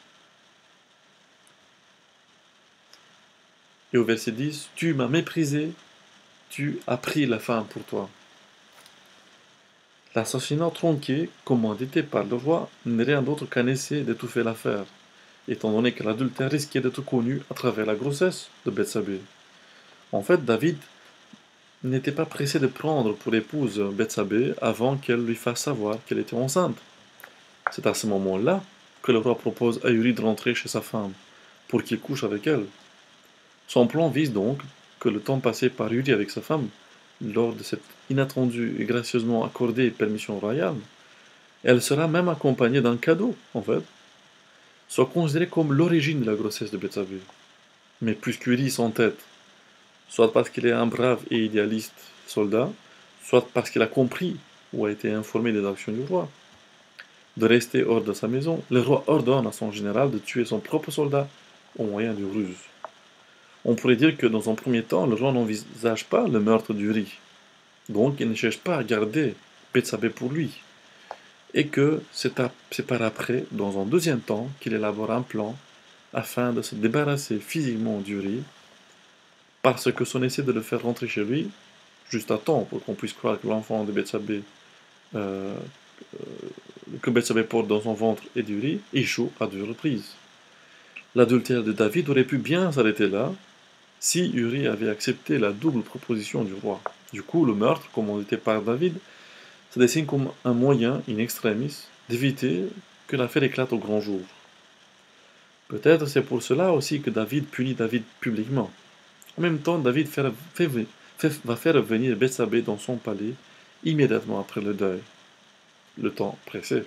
Et au verset dix, tu m'as méprisé, tu as pris la femme pour toi. L'assassinat tronqué, commandité par le roi, n'est rien d'autre qu'un essai d'étouffer l'affaire, étant donné que l'adultère risquait d'être connu à travers la grossesse de Bethsabée. En fait, David n'était pas pressé de prendre pour épouse Bethsabée avant qu'elle lui fasse savoir qu'elle était enceinte. C'est à ce moment-là que le roi propose à Uri de rentrer chez sa femme, pour qu'il couche avec elle. Son plan vise donc que le temps passé par Uri avec sa femme, lors de cette inattendue et gracieusement accordée permission royale, elle sera même accompagnée d'un cadeau, en fait. soit considérée comme l'origine de la grossesse de Bethsabée. Mais puisque Uri s'entête, soit parce qu'il est un brave et idéaliste soldat, soit parce qu'il a compris ou a été informé des actions du roi, de rester hors de sa maison, le roi ordonne à son général de tuer son propre soldat au moyen d'une ruse. On pourrait dire que dans un premier temps, le roi n'envisage pas le meurtre d'Uri, donc il ne cherche pas à garder Bethsabée pour lui, et que c'est par après, dans un deuxième temps, qu'il élabore un plan afin de se débarrasser physiquement d'Uri, parce que son essai de le faire rentrer chez lui, juste à temps pour qu'on puisse croire que l'enfant de Bethsabée, euh, euh, que Bethsabée porte dans son ventre est d'Uri, échoue à deux reprises. L'adultère de David aurait pu bien s'arrêter là, si Uri avait accepté la double proposition du roi. Du coup, le meurtre, commandité par David, se dessine comme un moyen, in extremis, d'éviter que l'affaire éclate au grand jour. Peut-être c'est pour cela aussi que David punit David publiquement. En même temps, David fait, fait, fait, va faire venir Bethsabée dans son palais immédiatement après le deuil. Le temps pressé.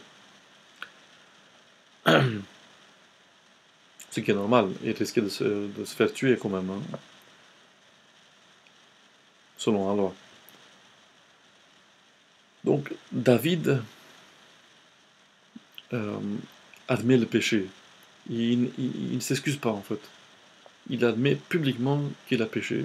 Ce qui est normal, il risquait de se, de se faire tuer quand même, hein, selon la loi. Donc, David euh, admet le péché. Il, il, il ne s'excuse pas, en fait. Il admet publiquement qu'il a péché.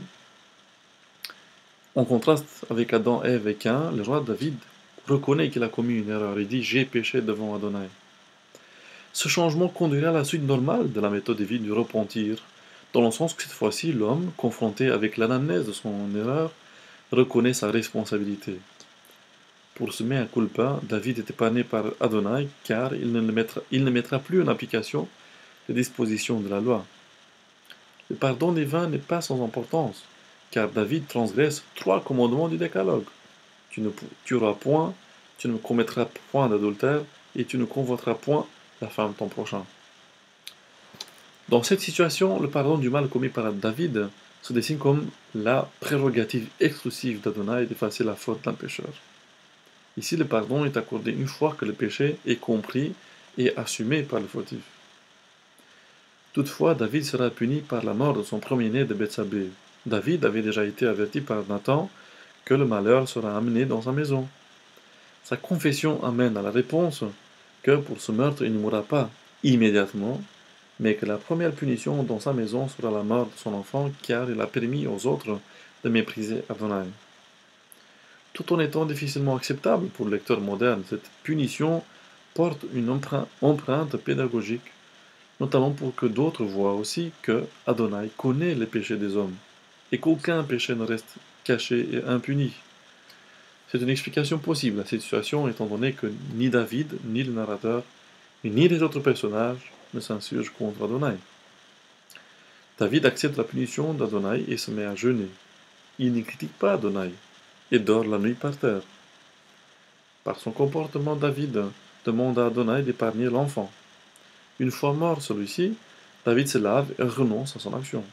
En contraste avec Adam, Ève et Caïn, le roi David reconnaît qu'il a commis une erreur. Il dit « J'ai péché devant Adonai ». Ce changement conduirait à la suite normale de la méthode divine du repentir, dans le sens que cette fois-ci, l'homme, confronté avec l'anamnèse de son erreur, reconnaît sa responsabilité. Pour ce mea culpa, David est épargné par Adonai, car il ne, mettra, il ne mettra plus en application les dispositions de la loi. Le pardon divin n'est pas sans importance, car David transgresse trois commandements du décalogue. Tu ne tueras point, tu ne commettras point d'adultère, et tu ne convoiteras point la femme de ton prochain. Dans cette situation, le pardon du mal commis par David se dessine comme la prérogative exclusive d'Adonai d'effacer la faute d'un pécheur. Ici, le pardon est accordé une fois que le péché est compris et assumé par le fautif. Toutefois, David sera puni par la mort de son premier-né de Bethsabée. David avait déjà été averti par Nathan que le malheur sera amené dans sa maison. Sa confession amène à la réponse que pour ce meurtre, il ne mourra pas immédiatement, mais que la première punition dans sa maison sera la mort de son enfant, car il a permis aux autres de mépriser Adonai. Tout en étant difficilement acceptable pour le lecteur moderne, cette punition porte une empreinte pédagogique, notamment pour que d'autres voient aussi que Adonai connaît les péchés des hommes, et qu'aucun péché ne reste caché et impuni. C'est une explication possible à cette situation, étant donné que ni David, ni le narrateur, ni les autres personnages ne s'insurgent contre Adonai. David accepte la punition d'Adonai et se met à jeûner. Il ne critique pas Adonai et dort la nuit par terre. Par son comportement, David demande à Adonai d'épargner l'enfant. Une fois mort celui-ci, David se lave et renonce à son action.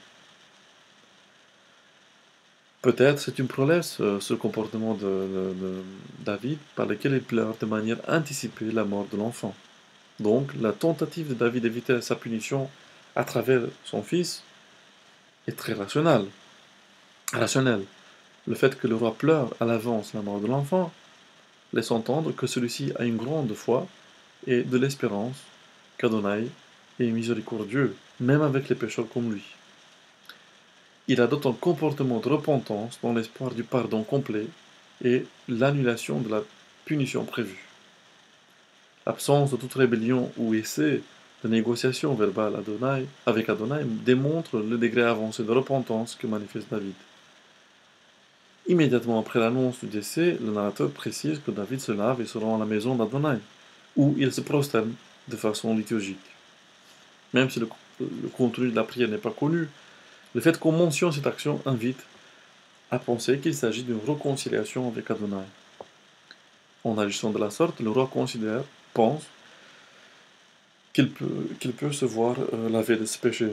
Peut-être c'est une promesse, ce comportement de, de, de David, par lequel il pleure de manière anticipée la mort de l'enfant. Donc, la tentative de David d'éviter sa punition à travers son fils est très rationnelle. rationnelle. Le fait que le roi pleure à l'avance la mort de l'enfant laisse entendre que celui-ci a une grande foi et de l'espérance qu'Adonai est miséricordieux, même avec les pécheurs comme lui. Il adopte un comportement de repentance dans l'espoir du pardon complet et l'annulation de la punition prévue. L'absence de toute rébellion ou essai de négociation verbale Adonai, avec Adonai démontre le degré avancé de repentance que manifeste David. Immédiatement après l'annonce du décès, le narrateur précise que David se lave et se rend à la maison d'Adonai, où il se prosterne de façon liturgique. Même si le, le contenu de la prière n'est pas connu, le fait qu'on mentionne cette action invite à penser qu'il s'agit d'une réconciliation avec Adonai. En agissant de la sorte, le roi considère, pense, qu'il peut, qu'il peut se voir euh, laver de ses péchés.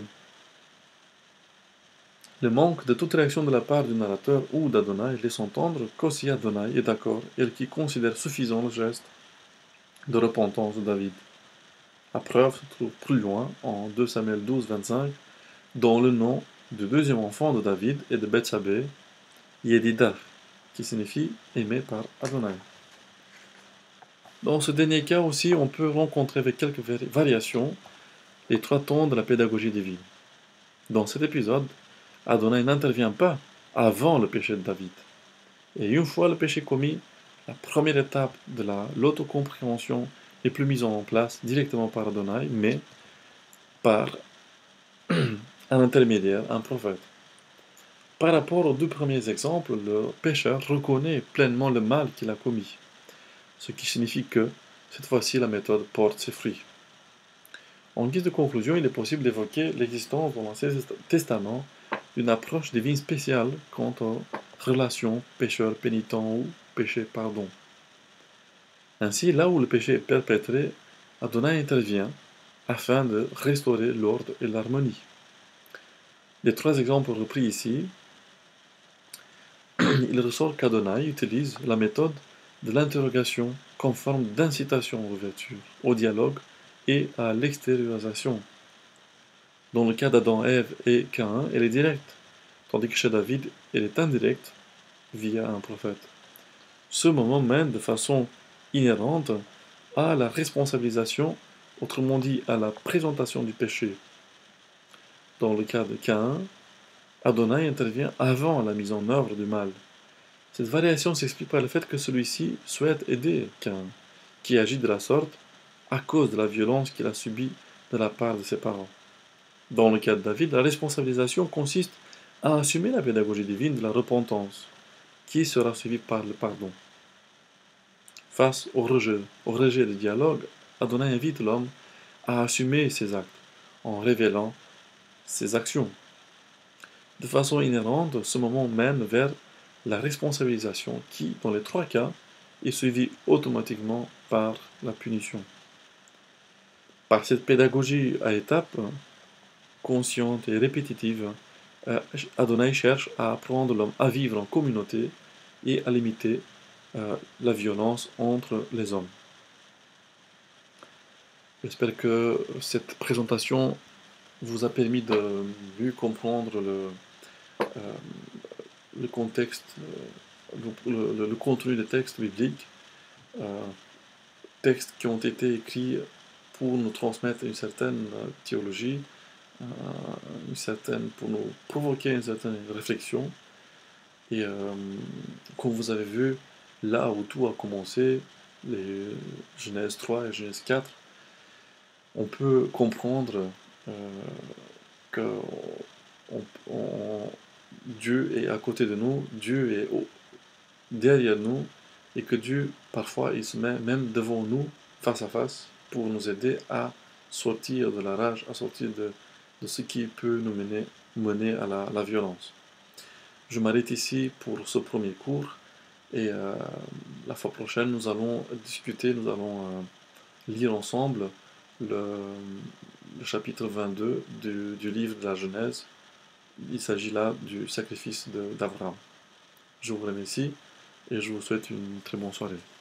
Le manque de toute réaction de la part du narrateur ou d'Adonai laisse entendre qu'aussi Adonai est d'accord et qu'il considère suffisant le geste de repentance de David. La preuve se trouve plus loin, en deux Samuel douze, vingt-cinq, dans le nom du deuxième enfant de David et de Bethsabée, Yedidar, qui signifie aimé par Adonai. Dans ce dernier cas aussi, on peut rencontrer avec quelques variations les trois tons de la pédagogie divine. Dans cet épisode, Adonai n'intervient pas avant le péché de David. Et une fois le péché commis, la première étape de l'autocompréhension n'est plus mise en place directement par Adonai, mais par un intermédiaire, un prophète. Par rapport aux deux premiers exemples, le pécheur reconnaît pleinement le mal qu'il a commis, ce qui signifie que, cette fois-ci, la méthode porte ses fruits. En guise de conclusion, il est possible d'évoquer l'existence dans l'Ancien Testament d'une approche divine spéciale quant aux relations pécheur-pénitent ou péché-pardon. Ainsi, là où le péché est perpétré, Adonai intervient afin de restaurer l'ordre et l'harmonie. Les trois exemples repris ici, il ressort qu'Adonai utilise la méthode de l'interrogation comme forme d'incitation à l'ouverture, au dialogue et à l'extériorisation. Dans le cas d'Adam, Ève et Caïn, elle est directe, tandis que chez David, elle est indirecte via un prophète. Ce moment mène de façon inhérente à la responsabilisation, autrement dit à la présentation du péché. Dans le cas de Caïn, Adonai intervient avant la mise en œuvre du mal. Cette variation s'explique par le fait que celui-ci souhaite aider Caïn, qui agit de la sorte à cause de la violence qu'il a subie de la part de ses parents. Dans le cas de David, la responsabilisation consiste à assumer la pédagogie divine de la repentance, qui sera suivie par le pardon. Face au rejet, au rejet du dialogue, Adonai invite l'homme à assumer ses actes, en révélant ses actions. De façon inhérente, ce moment mène vers la responsabilisation qui, dans les trois cas, est suivie automatiquement par la punition. Par cette pédagogie à étapes, consciente et répétitive, Adonai cherche à apprendre l'homme à vivre en communauté et à limiter euh, la violence entre les hommes. J'espère que cette présentation vous a permis de mieux comprendre le, euh, le contexte, le, le, le contenu des textes bibliques, euh, textes qui ont été écrits pour nous transmettre une certaine théologie, euh, une certaine, pour nous provoquer une certaine réflexion. Et euh, comme vous avez vu, là où tout a commencé, les Genèse trois et Genèse quatre, on peut comprendre euh, que on, on, Dieu est à côté de nous, Dieu est au, derrière nous, et que Dieu, parfois, il se met même devant nous, face à face, pour nous aider à sortir de la rage, à sortir de, de ce qui peut nous mener, mener à la, la violence. Je m'arrête ici pour ce premier cours, et euh, la fois prochaine, nous allons discuter, nous allons euh, lire ensemble le, le chapitre vingt-deux du, du livre de la Genèse. Il s'agit là du sacrifice d'Abraham. Je vous remercie et je vous souhaite une très bonne soirée.